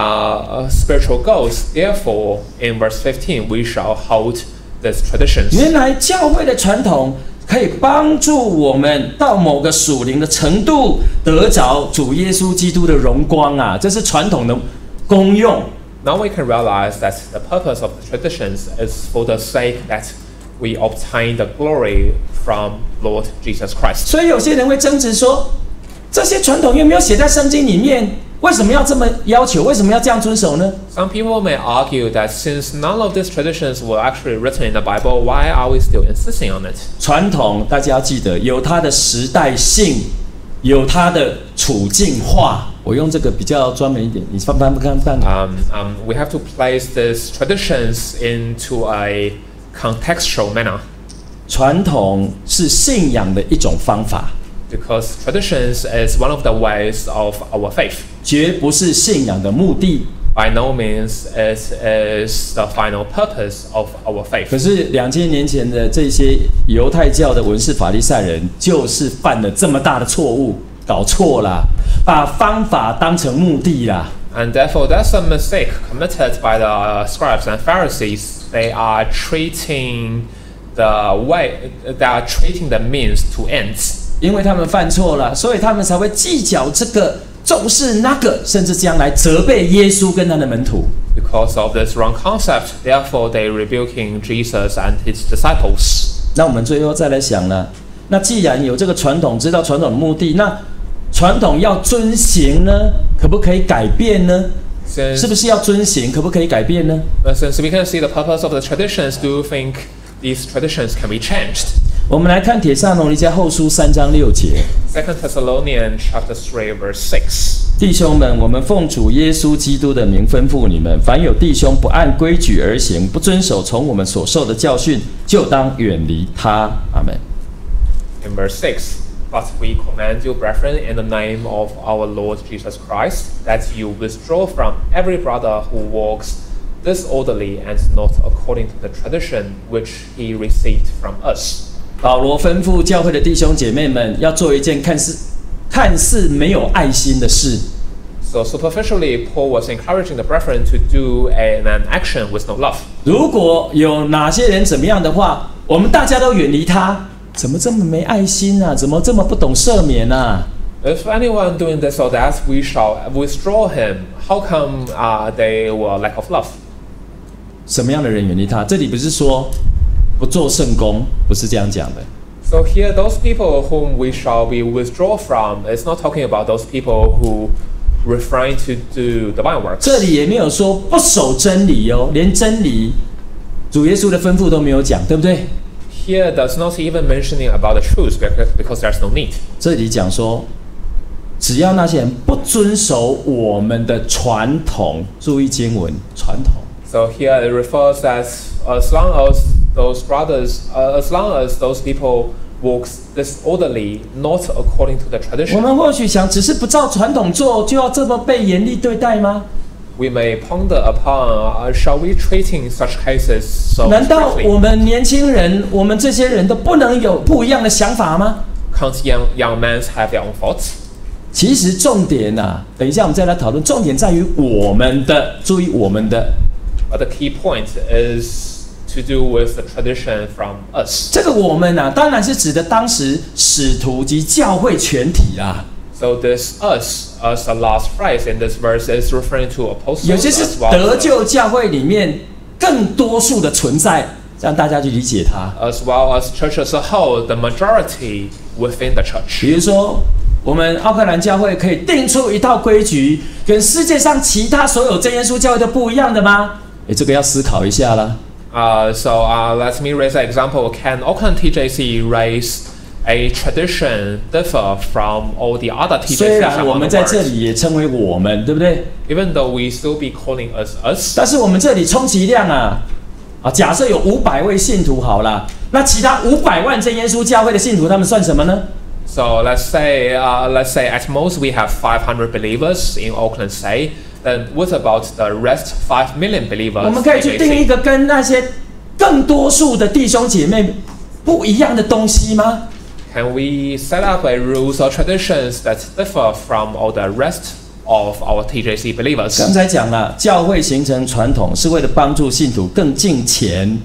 uh, spiritual goals, therefore, in verse fifteen, we shall hold these traditions. 原来教会的传统可以帮助我们到某个属灵的程度，得着主耶稣基督的荣光啊！这是传统的功用。 Now we can realize that the purpose of the traditions is for the sake that we obtain the glory from Lord Jesus Christ. 所以有些人会争执说，这些传统有没有写在圣经里面？为什么要这么要求？为什么要这样遵守呢？ Some people may argue that since none of these traditions were actually written in the Bible, why are we still insisting on it? 传统大家要记得，有它的时代性，有它的处境化。我用这个比较专门一点，你翻翻翻翻。 Um, um, we have to place these traditions into a contextual manner 传统是信仰的一种方法， because traditions is one of the ways of our faith. 绝不是信仰的目的。 By no means it is the final purpose of our faith. 可是两千年前的这些犹太教的文士法利赛人，就是犯了这么大的错误，搞错了，把方法当成目的啦。 And therefore, that's a mistake committed by the scribes and Pharisees. They are treating the way, they are treating the means to ends. 因为他们犯错了，所以他们才会计较这个，重视那个，甚至将来责备耶稣跟他的门徒。 Because of this wrong concept, therefore they rebuking Jesus and his disciples. 那我们最后再来想了，那既然有这个传统，知道传统的目的，那传统要遵行呢，可不可以改变呢？ Since, 是不是要遵行？可不可以改变呢？ uh, since we can see the purpose of the traditions, do you think these traditions can be changed? 我们来看帖撒罗尼迦后书三章六节。 Second Thessalonians chapter three verse six. 弟兄们，我们奉主耶稣基督的名吩咐你们：凡有弟兄不按规矩而行，不遵守从我们所受的教训，就当远离他。阿门。 In verse six, but we command you, brethren, in the name of our Lord Jesus Christ, that you withdraw from every brother who walks disorderly and not according to the tradition which he received from us. 保罗吩咐教会的弟兄姐妹们，要做一件看似看似没有爱心的事。 So superficially, Paul was encouraging the brethren to do an, an action with no love. 如果有哪些人怎么样的话，我们大家都远离他。怎么这么没爱心啊？怎么这么不懂赦免啊？ If anyone doing this or that, we shall withdraw him. How come uh, they were lack of love? 什么样的人远离他？这里不是说不做圣工，不是这样讲的。 So here, those people whom we shall be withdraw from, it's not talking about those people who refrain to do divine works. 这里也没有说不守真理哦，连真理主耶稣的吩咐都没有讲，对不对？ Here does not even mentioning about the truth because, because there's no need. 这里讲说，只要那些人不遵守我们的传统，注意经文传统。 So here it refers that as long as those brothers, uh, as long as those people walks disorderly, not according to the 我 tradition, 们或许想，只是不照传统做，就要这么被严厉对待吗？ we may ponder upon, uh, shall we treating such cases so 难道 strictly? 我们年轻人，我们这些人都不能有不一样的想法吗？ Can't young, young men have their own thoughts? 其实重点啊，等一下我们再来讨论。重点在于我们的，注意我们的 But the key point is to do with the tradition from us. 这个我们啊，当然是指的当时使徒及教会全体啦。 So this us, as the last phrase in this verse, is referring to 有 apostles 些是 as well 得 as, 救教会里面更多数的存在，让大家去理解它。 as well as church as a whole, the majority within the church. 比如说，我们奥克兰教会可以定出一套规矩，跟世界上其他所有真耶稣教会都不一样的吗？诶，这个要思考一下啦。 Uh, so uh, let me raise an example. Can Auckland T J C raise a tradition differ from all the other T 虽 J Cs 然我 around 们 the 在这 world? 里也称为我们，对不对？ Even though we still be calling us us, 但是我们这里充其量啊，啊，假设有五百位信徒好了，那其他五百万真耶稣教会的信徒，他们算什么呢？ so let's say uh, let's say at most we have five hundred believers in Auckland, say. Then what about the rest five million believers? 我们可以去 T J 定一 C? 个跟那些更多数的弟兄姐妹不一样的东西吗？ Can we set up a rules or traditions that differ from all the rest of our T J C believers? 刚才讲了，教会形成传统是为了帮助信徒更敬虔。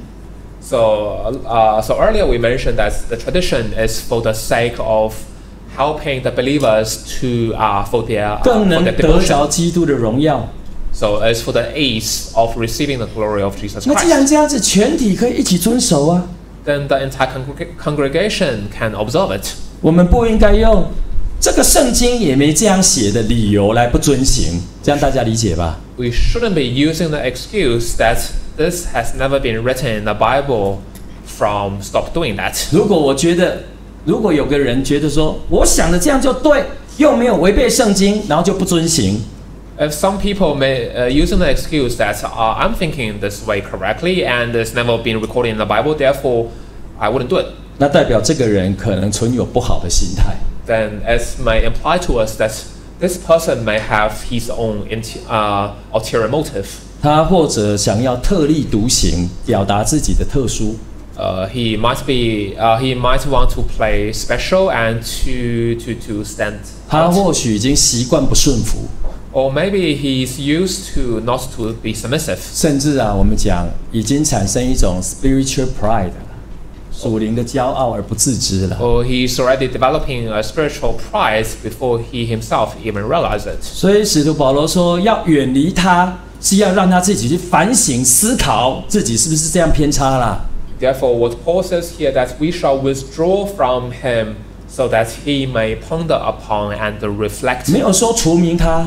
So, uh, so earlier we mentioned that the tradition is for the sake of helping the believers to uh, for their, uh, 更 for 能 their 得着 devotion. 基督的荣耀。 So it's for the ease of receiving the glory of Jesus 那既然 Christ. 这样子，全体可以一起遵守啊。 Then the entire congreg- congregation can observe it. 我们不应该用这个圣经也没这样写的理由来不遵行，这样大家理解吧？ We shouldn't be using the excuse that this has never been written in the Bible from stop doing that. 如果我觉得，如果有个人觉得说，我想的这样就对，又没有违背圣经，然后就不遵行， If some people may uh, using the excuse that uh, I'm thinking this way correctly and it's never been recorded in the Bible, therefore I wouldn't do it, 那代表这个人可能存有不好的心态。 then it may imply to us that this person may have his own inti- uh, ulterior motive. 他或者想要特立独行，表达自己的特殊。 Uh, he might be uh, he might want to play special and to to to stand 他 out. 或许已经习惯不顺服， Or maybe he's used to not to be submissive. 甚至啊，我们讲已经产生一种 spiritual pride 了，属灵的骄傲而不自知了。 Or he's already developing a spiritual pride before he himself even realizes it. 所以使徒保罗说，要远离他，是要让他自己去反省思考自己是不是这样偏差啦。 Therefore, what Paul says here that we shall withdraw from him so that he may ponder upon and reflect. 没有说除名他，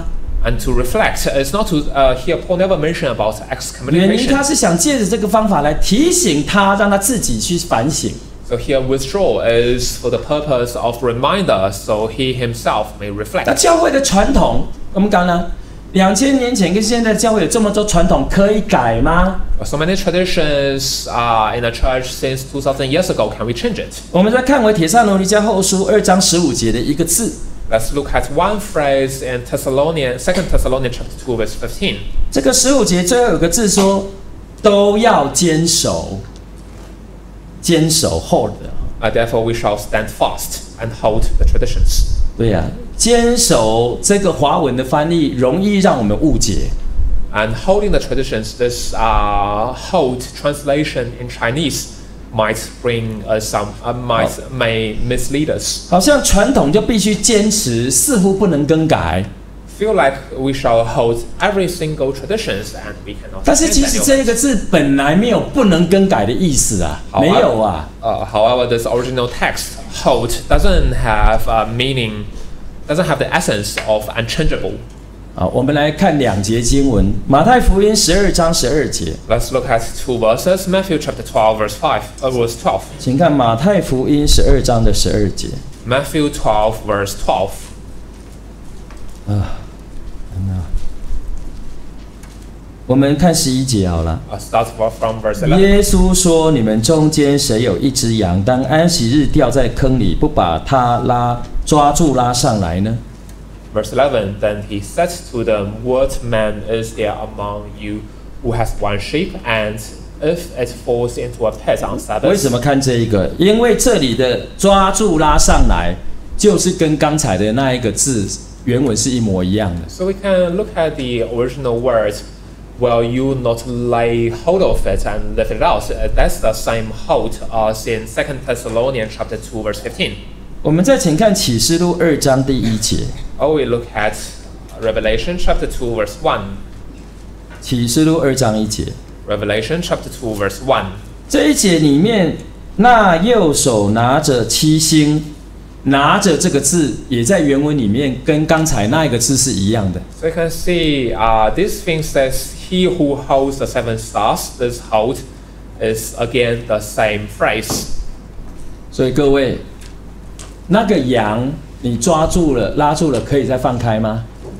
And to reflect, it's not to uh, here Paul never mentioned about 原因 excommunication. 他是想借着这个方法来提醒他，让他自己去反省。 So here withdrawal is for the purpose of reminder, so he himself may 那 reflect. 教会的传统，我们讲呢，两千年前跟现在教会有这么多传统，可以改吗？ So many traditions uh, in the church since two thousand years ago. Can we change it? 我们再看回帖撒罗尼迦后书二章十五节的一个字， Let's look at one phrase in Thessalonian, Second Thessalonians chapter two, verse fifteen. 这个十五节最后有个字说，都要坚守，坚守 hold。 Uh, therefore, we shall stand fast and hold the traditions. 对呀、啊，坚守这个华文的翻译容易让我们误解。 And holding the traditions, this uh, hold translation in Chinese might bring us some, uh, might may mislead us. 好像传统就必须坚持，似乎不能更改。 Feel like we shall hold every single traditions and we cannot. 但是 change 其实 any of 这 it. 个字本来没有不能更改的意思啊， 好啊没有啊。 Uh, however, this original text hold doesn't have a meaning, doesn't have the essence of unchangeable. 好，我们来看两节经文，马太福音十二章十二节， Let's look at two verses. Matthew chapter twelve, verse five, uh, verse twelve. 请看马太福音十二章的十二节。 Matthew twelve, verse twelve. 啊，我们看十一节好了。 Uh, start from verse eleven. 耶稣说：“你们中间谁有一只羊，当安息日掉在坑里，不把它拉抓住拉上来呢？” Verse eleven. Then he said to them, "What man is there among you who has one sheep, and if it falls into a pit on 为 Sabbath?" 什么看这一个？因为这里的抓住拉上来，就是跟刚才的那一个字原文是一模一样的。 So we can look at the original word. Will you not lay hold of it and lift it out? Uh, That's the same hold as in Second Thessalonians chapter two, verse fifteen. 我们再请看启示录二章第一节。 Or we look at Revelation chapter two, verse one. 启示录二章一节， Revelation chapter two, verse one. 这一节里面，那右手拿着七星，拿着这个字也在原文里面跟刚才那一个字是一样的。 So you can see uh, this thing says, "He who holds the seven stars." This hold is again the same phrase. 所以各位，那个羊你抓住了、拉住了，可以再放开吗？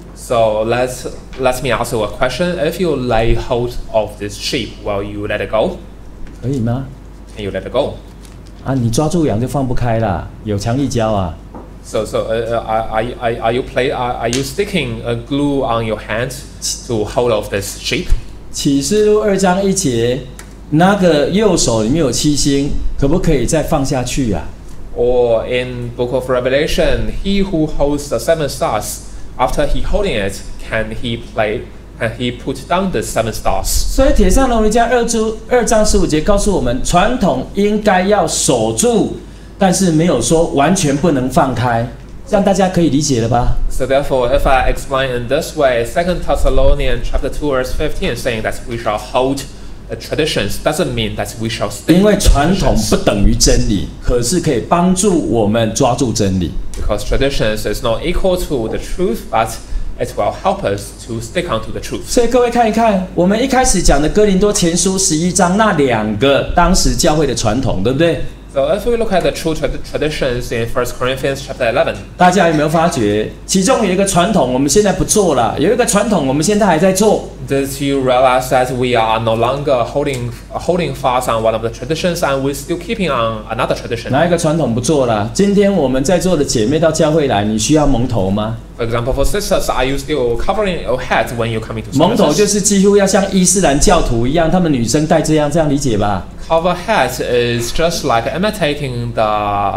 So let's let me ask you a question. If you lay hold of this sheep, will you let it go? 可以吗？ Can you let it go? 啊，你抓住羊就放不开啦，有强力胶啊。 So so uh, uh, are, are, are you play are, are you sticking a glue on your hand to hold of this sheep? 启示录二章一节，那个右手里面有七星，可不可以再放下去啊？ Or in Book of Revelation, he who holds the seven stars, after he holding it, can he play? Can he put down the seven stars? 所以帖撒罗尼迦二章二章十五节告诉我们，传统应该要守住，但是没有说完全不能放开，这样大家可以理解了吧？ So therefore, if I explain in this way, Second Thessalonians chapter two, verse fifteen, saying that we shall hold the traditions, doesn't mean that we shall stick 因 to 为 the 传统 traditions. 不等于真理，可是可以帮助我们抓住真理。 Because traditions is not equal to the truth, but it will help us to stick onto the truth. 所以各位看一看，我们一开始讲的哥林多前书十一章那两个当时教会的传统，对不对？ So if we look at the true trad- traditions in First Corinthians chapter eleven, 大家有没有发觉，其中有一个传统我们现在不做了，有一个传统我们现在还在做。 did you realize that we are no longer holding holding fast on one of the traditions and we're still keeping on another tradition? 哪一个传统不做了？今天我们在座的姐妹到教会来，你需要蒙头吗？ For example, for sisters, are you still covering your head when you come into 蒙头就 services? 是几乎要像伊斯兰教徒一样，他们女生戴这样，这样理解吧？ Cover head is just like imitating the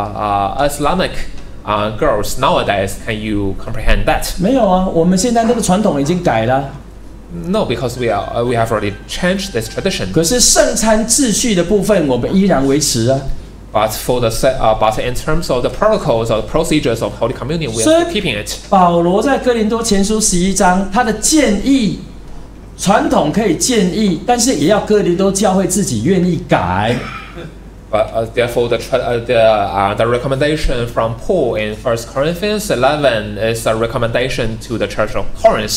uh, Islamic uh, girls nowadays. Can you comprehend that? 没有啊，我们现在那个传统已经改了。 No, because we are uh, we have already changed this tradition. 可是圣餐秩序的部分，我们依然维持啊。 But for the se- uh, but in terms of the protocols or the procedures of Holy Communion, we are So- still keeping it. 保罗在哥林多前书十一章，他的建议，传统可以建议，但是也要哥林多教会自己愿意改。 But uh, therefore, the tra- uh, the uh, the recommendation from Paul in First Corinthians eleven is a recommendation to the Church of Corinth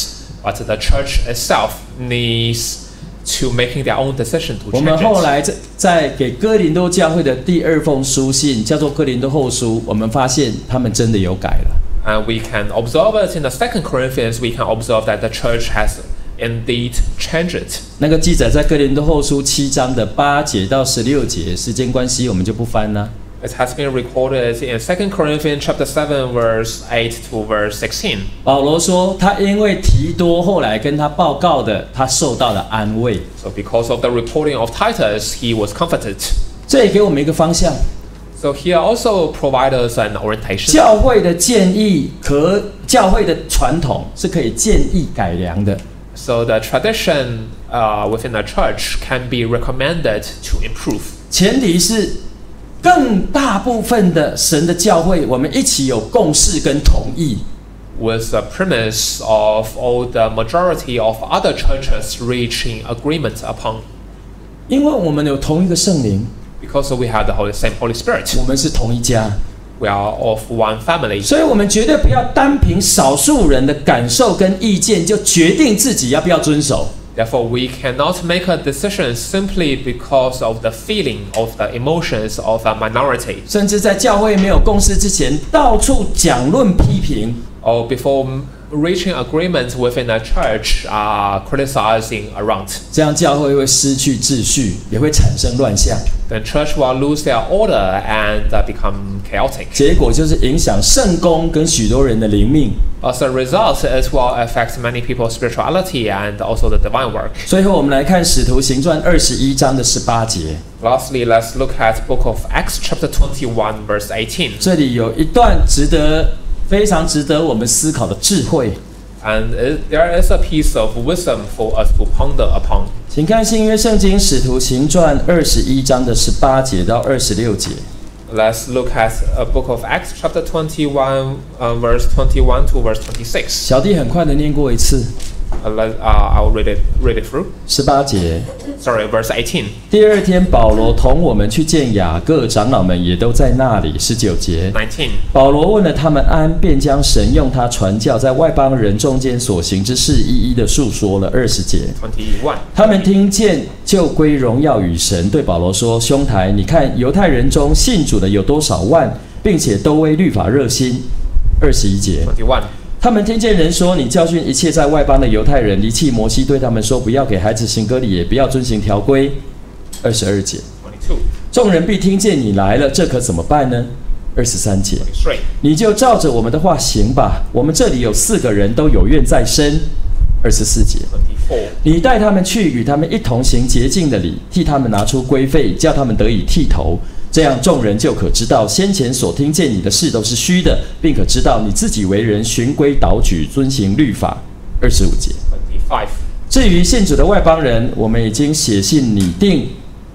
but the church itself needs to making their own decision to 我们 change 后 it. 来在在给哥林多教会的第二封书信，叫做哥林多后书，我们发现他们真的有改了。 And we can observe it in the Second Corinthians. We can observe that the church has indeed changed it. 那个记载在哥林多后书七章的八节到十六节，时间关系我们就不翻了。 It has been recorded in Second Corinthians chapter seven, verse eight to verse sixteen. 保罗说，他因为提多后来跟他报告的，他受到了安慰。 So because of the reporting of Titus, he was comforted. 这也给我们一个方向。 So here also provides us an orientation. 教会的建议和教会的传统是可以建议改良的。 So the tradition uh, within the church can be recommended to improve. 前提是更大部分的神的教会，我们一起有共识跟同意。 With the premise of all the majority of other churches reaching agreement upon. 因为我们有同一个圣灵， Because we have the Holy, same Holy Spirit. 我们是同一家， We are of one family. 所以我们绝对不要单凭少数人的感受跟意见就决定自己要不要遵守。 Therefore, we cannot make a decision simply because of the feeling of the emotions of a minority. 甚至在教会没有共识之前，到处讲论批评。 Or before reaching agreement within a church, uh, criticizing around. 这样教会会失去秩序，也会产生乱象。 The church will lose their order and uh, become chaotic. 结果就是影响圣工跟许多人的灵命。 As a result, it will affect many people's spirituality and also the divine work. 最后，我们来看《使徒行传》二十一章的十八节。 Lastly, let's look at Book of Acts, chapter twenty-one, verse eighteen. 这里有一段值得、非常值得我们思考的智慧。 And it, there is a piece of wisdom for us to ponder upon. 请看新约圣经《使徒行传》二十一章的十八节到二十六节。 Let's look at a Book of Acts, chapter twenty-one, uh, verse twenty-one to verse twenty-six. 小弟很快的念过一次。 Uh, let, uh, I'll read it, read it through. 十八节， Sorry, verse eighteen. 第二天，保罗同我们去见雅各长老们，也都在那里。十九节， nineteen. 保罗问了他们安，便将神用他传教在外邦人中间所行之事一一的述说了。二十节， twenty-one. 他们听见就归荣耀与神，对保罗说：“兄台，你看犹太人中信主的有多少万，并且都为律法热心。”二十一节， twenty-one. 他们听见人说：“你教训一切在外邦的犹太人，离弃摩西对他们说，不要给孩子行割礼，也不要遵行条规。”二十二节， twenty-two. 众人必听见你来了，这可怎么办呢？二十三节， twenty-three. 你就照着我们的话行吧。我们这里有四个人都有愿在身。二十四节， twenty-four. 你带他们去，与他们一同行洁净的礼，替他们拿出规费，叫他们得以剃头。这样众人就可知道先前所听见你的事都是虚的，并可知道你自己为人循规蹈矩，遵行律法。二十五节， twenty-five. 至于信主的外邦人，我们已经写信拟定，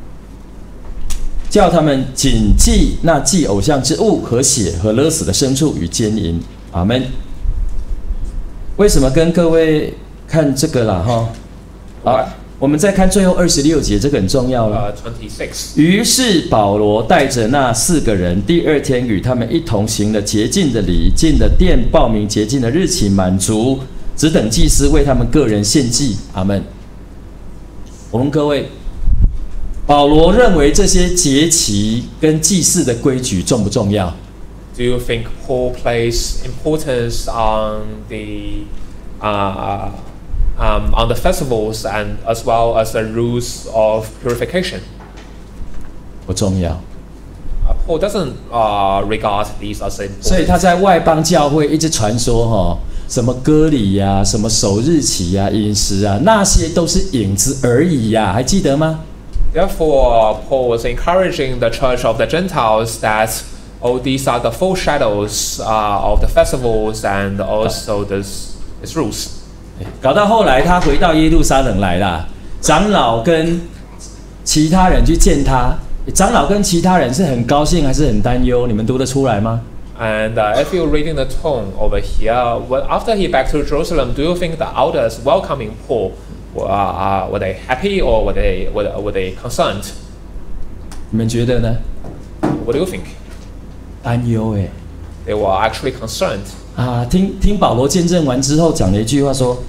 叫他们谨记那祭偶像之物和血和勒死的牲畜与奸淫。阿们。为什么跟各位看这个啦？哈，好，我们再看最后二十六节，这个很重要了。 Uh, twenty-six. 于是保罗带着那四个人，第二天与他们一同行了洁净的礼，进了殿，报名洁净的日期满足，只等祭司为他们个人献祭。阿们。我问各位，保罗认为这些节期跟祭祀的规矩重不重要？ Do you think Paul places importance on the uh, um, on the festivals and as well as the rules of purification? 不重要。 Uh, Paul doesn't uh, regard these as 所以 important. 他在外邦教会一直传说哈，什么割礼呀、什么守日期呀、饮食啊，那些都是影子而已呀、还记得吗？ Therefore, Paul was encouraging the church of the Gentiles that oh, these are the foreshadows uh, of the festivals and also this, its rules. 搞到后来，他回到耶路撒冷来啦，长老跟其他人去见他，长老跟其他人是很高兴还是很担忧？你们读得出来吗？ And uh, if you're reading the tone over here, well, after he back to Jerusalem, do you think the elders welcoming Paul were, uh, were they happy or were they were, were they concerned? 你们觉得呢？ What do you think? 担忧哎。 They were actually concerned. 啊，听听保罗见证完之后，讲了一句话说：“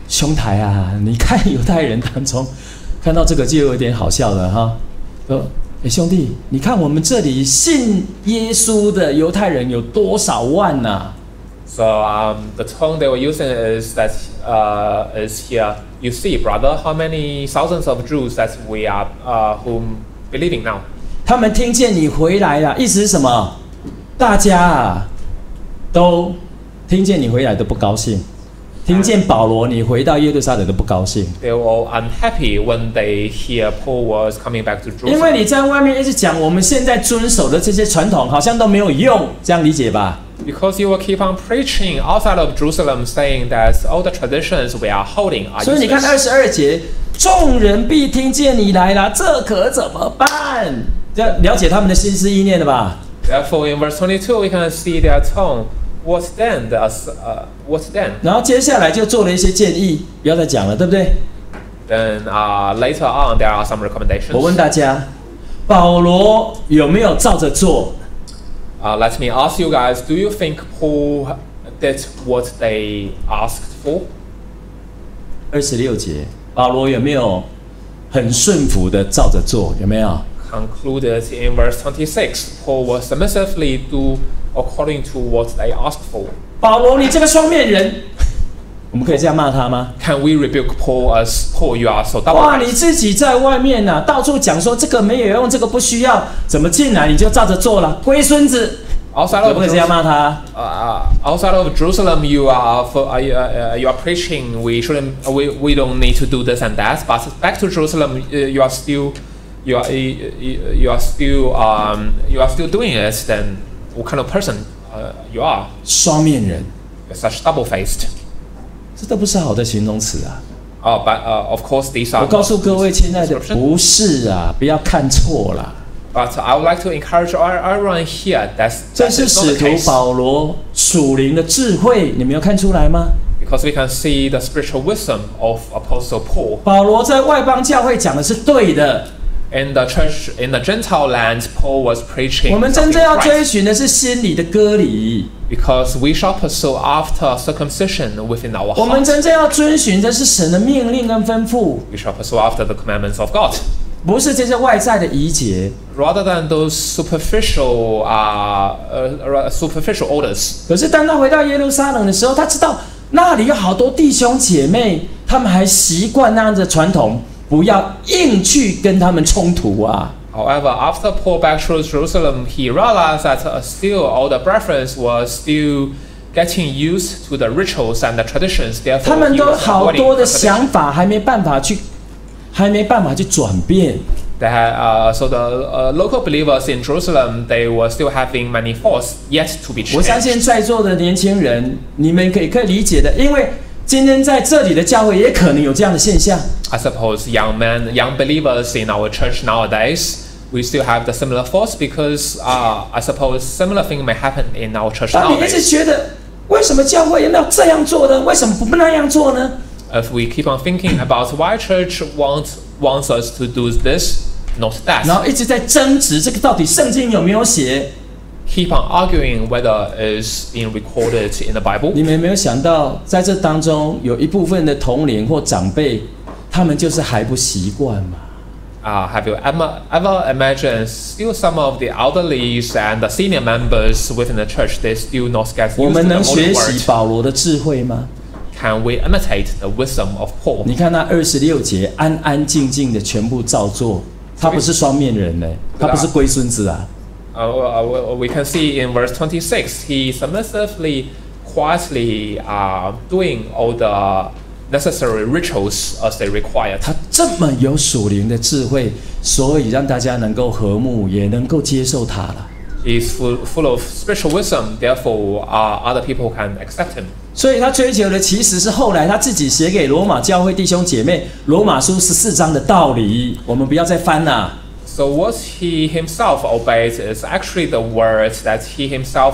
兄台啊，你看犹太人当中，看到这个就有点好笑了哈。说，哎兄弟，你看我们这里信耶稣的犹太人有多少万呐、啊？ So um, the tone they were using is that uh, is here. You see, brother, how many thousands of Jews that we are uh, whom believing now. 他们听见你回来了，意思是什么？大家啊，都听见你回来都不高兴，听见保罗你回到耶路撒冷都不高兴。 They were all unhappy when they hear Paul was coming back to 因为 Jerusalem. 你在外面一直讲我们现在遵守的这些传统好像都没有用，这样理解吧？ Because you will keep on preaching outside of Jerusalem, saying that all the traditions we are holding are 所以你看 useless. 二十二节，众人必听见你来了，这可怎么办？这样了解他们的心思意念了吧？ Therefore, in verse twenty-two, we can see their tone. What then? Does, uh, what then? 然后接下来就做了一些建议，不要再讲了，对不对？ Then uh, later on, there are some recommendations. 我问大家，保罗有没有照着做？ Uh, let me ask you guys, do you think Paul did what they asked for? 二十六节，保罗有没有很顺服的照着做？有没有？ Concluded in verse twenty-six, Paul will submissively do according to what they asked for. 保罗，你这个双面人，我们可以这样骂他吗？ Can we rebuke Paul as Paul, you are so 哇，你 double-faced? 自己在外面呐、啊，到处讲说这个没有用，这个不需要，怎么进来你就照着做了？龟孙子， Outside 可 of 不可以这样骂他？ uh, outside of Jerusalem, you are for, uh, you, uh, you are preaching. We shouldn't. We, we don't need to do this and that. But back to Jerusalem, uh, you are still, you are you, you are still um you are still doing it. Then what kind of person uh, you are? 双面人， You're such double-faced. 这都不是好的形容词啊！ Oh, but uh, of course these 我 are. 告诉各位，亲爱的， description. 不是啊，不要看错了。 But I would like to encourage everyone here that 这 that 是 is not 使 the 徒 case. 保罗属灵的智慧，你们有看出来吗？ Because we can see the spiritual wisdom of Apostle Paul. 保罗在外邦教会讲的是对的， In the church, in the Gentile land, Paul was preaching 我们真 something 正要 right. 追寻的是心里的割礼， Because we shall pursue after circumcision within our 我们 heart. 真正要遵循的是神的命令跟吩咐， We shall pursue after the commandments of God. 不是这些外在的仪节。 Rather than those superficial, uh, uh, superficial orders. 可是当他回到耶路撒冷的时候，他知道那里有好多弟兄姐妹，他们还习惯那样的传统，不要硬去跟他们冲突啊。 However, after Paul back to Jerusalem, he realized that uh, still all the brethren were still getting used to the rituals and the traditions. 他 Therefore, 们 he 都 was 好 avoiding 多的 contradiction. 想法，还没办法去，还没办法去转变。 They had, uh, so the uh, local believers in Jerusalem, they were still having many faults yet to be 我相 changed. 信在座的年轻人，你们可以可以理解的，因为今天在这里的教会也可能有这样的现象。 I suppose young men, young believers in our church nowadays, we still have the similar faults because uh, I suppose similar thing may happen in our church 当你一直 nowadays. 觉得为什么教会要这样做呢？为什么不那样做呢？ If we keep on thinking about why church wants wants us to do this, not 然 that, 后一直在争执这个到底圣经有没有写？ keep on arguing whether it's being recorded in the Bible. 你们有没有想到，在这当中有一部分的同龄或长辈，他们就是还不习惯嘛？ Uh, have you ever, ever imagined still some of the elderlies and the senior members within the church, they still not get 我 used to 们 the 能 Holy 学 Word? 习保罗的智慧吗？ Can we imitate the wisdom of Paul? 你看那二十六节，安安静静的全部照做，他不是双面人呢，他不是龟孙子啊。 Uh, uh, we can see in verse twenty-six, he submissively, quietly uh, doing all the necessary rituals as they required. 他这么有属灵的智慧，所以让大家能够和睦，也能够接受他了。 He is full, full of spiritual wisdom, therefore uh, other people can accept him. 所以他追求的其实是后来他自己写给罗马教会弟兄姐妹罗马书十四章的道理。我们不要再翻啦。 So what he himself obeyed is actually the words that he himself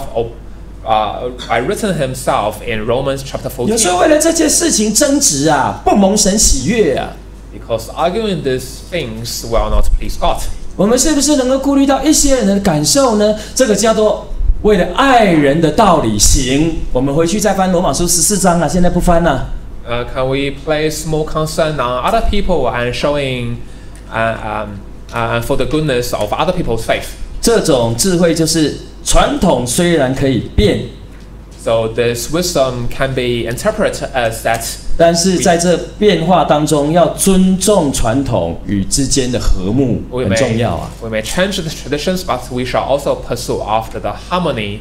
uh, I written himself in Romans chapter 有时候 fourteen. 为了这件事情争执啊，不蒙神喜悦啊。 Because arguing these things will not please God. 我们是不是能够顾虑到一些人的感受呢？这个叫做为了爱人的道理行。我们回去再翻罗马书十四章啊，现在不翻了。 Uh, can we place more concern on other people and showing uh, um, uh, for the goodness of other people's faith? 这种智慧就是传统虽然可以变， So this wisdom can be interpreted as that, 但是在这变化当中，要尊重传统与之间的和睦 we 很重 may, 要啊。 we may change the traditions, but we shall also pursue after the harmony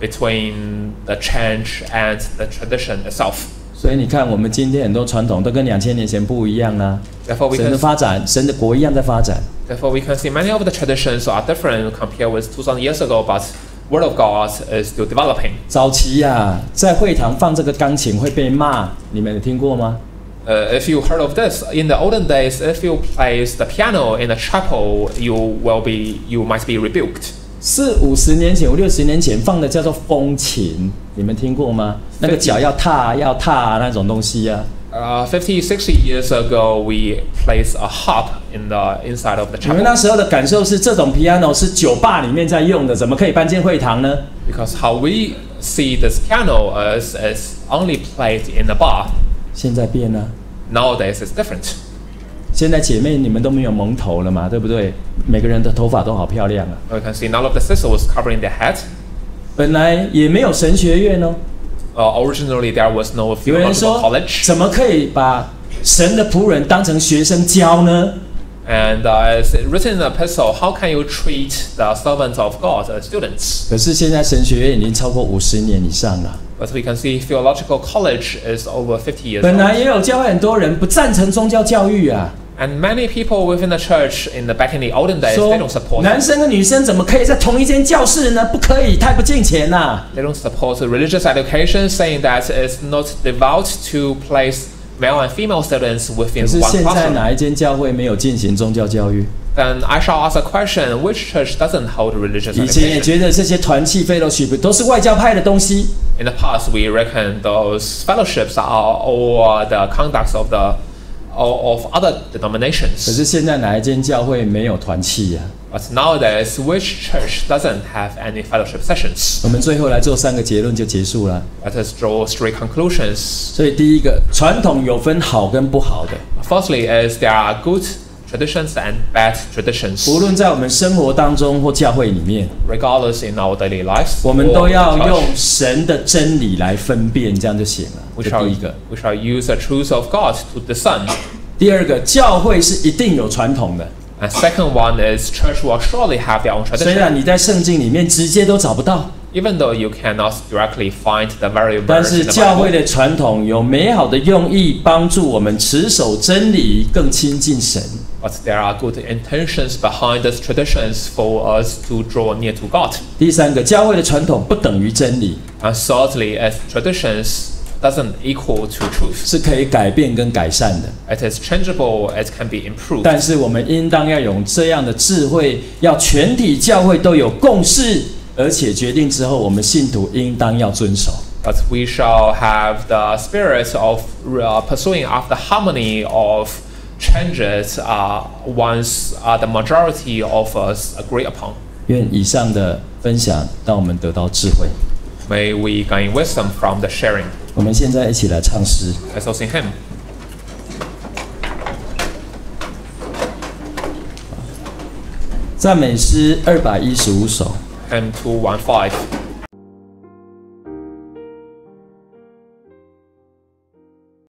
between the change and the tradition itself. 所以你看，我们今天很多传统都跟两千年前不一样啊。 Therefore, we 神 can 的发展，神的国一样在发展。 Therefore, we can see many of the traditions are different compared with two thousand years ago, but Word of God is still developing. 早期啊，在会堂放这个钢琴会被骂，你们有听过吗？ Uh, if you heard of this, in the olden days, if you place the piano in the chapel, you will be, you might be rebuked. 四五十年前、五六十年前放的叫做风琴，你们听过吗？那个脚要踏要踏那种东西啊。 Uh, fifty, sixty years ago, we placed a harp in the inside of the 你们 chapel 那时候的感受是，这种 piano 是酒吧里面在用的，怎么可以搬进会堂呢？ because how we see this piano is, is only played in a bar. 现在变了， Nowadays, it's different. 现在姐妹你们都没有蒙头了嘛，对不对？每个人的头发都好漂亮啊。 We can see none of the sisters was covering their head. 本来也没有神学院哦。 Uh, originally, there was no 有人 theological 说， college. 怎么可以把神的仆人当成学生教呢？ And uh, as written in the epistle, how can you treat the servants of God as students? 可是现在神学院已经超过五十年以上了。 But we can see theological college is over fifty years 本来 old. 也有教会很多人不赞成宗教教育啊， And many people within the church in the back in the olden days, 说 they don't support 男生跟女生怎么可以在同一间教室呢？不可以，太不敬虔呐、 they don't support religious education, saying that it's not devout to place male and female students 可 within 是 one 现在 classroom. 哪一间教会没有进行宗教教育？ Then I shall ask a question: which church doesn't hold religious 以前也 education? 觉得这些团契 fellowship 都是外教派的东西， In the past, we reckon those fellowships are all the conducts of the of other 可 denominations. 是现在哪一间教会没有团契呀、 But nowadays, which church doesn't have any fellowship sessions? 我们最后来做三个结论就结束了。 Let us draw three conclusions. 所以第一个，传统有分好跟不好的， Firstly, is there are good traditions and bad traditions. 无论在我们生活当中或教会里面， Regardless in our daily lives, 我们 or 都 in the 要 church, 用神的真理来分辨，这样就行了。 we 这 shall, 第一个。 we shall use the truth of God to discern. 第二个，教会是一定有传统的， And second one is church will surely have their own 虽 tradition. 然你在圣经里面直接都找不到， Even though you cannot directly find the very 但 verse 是 in the 教会 Bible, 的传统有美好的用意，帮助我们持守真理，更亲近神。 but there are good intentions behind these traditions for us to draw near to God. 第三个，教会的传统不等于真理， And thirdly, as traditions doesn't equal to truth. 是可以改变跟改善的。 It is changeable, it can be improved. 但是我们应当要有这样的智慧，要全体教会都有共识，而且决定之后，我们信徒应当要遵守。 But we shall have the spirit of uh, pursuing after harmony of changes uh, once uh, the majority of us agree upon. 愿以上的分享让我们得到智慧。 May we gain wisdom from the sharing. 我们现在一起来唱诗， Let's all sing hymn. 赞美诗二百一十五首。 Hymn two one five.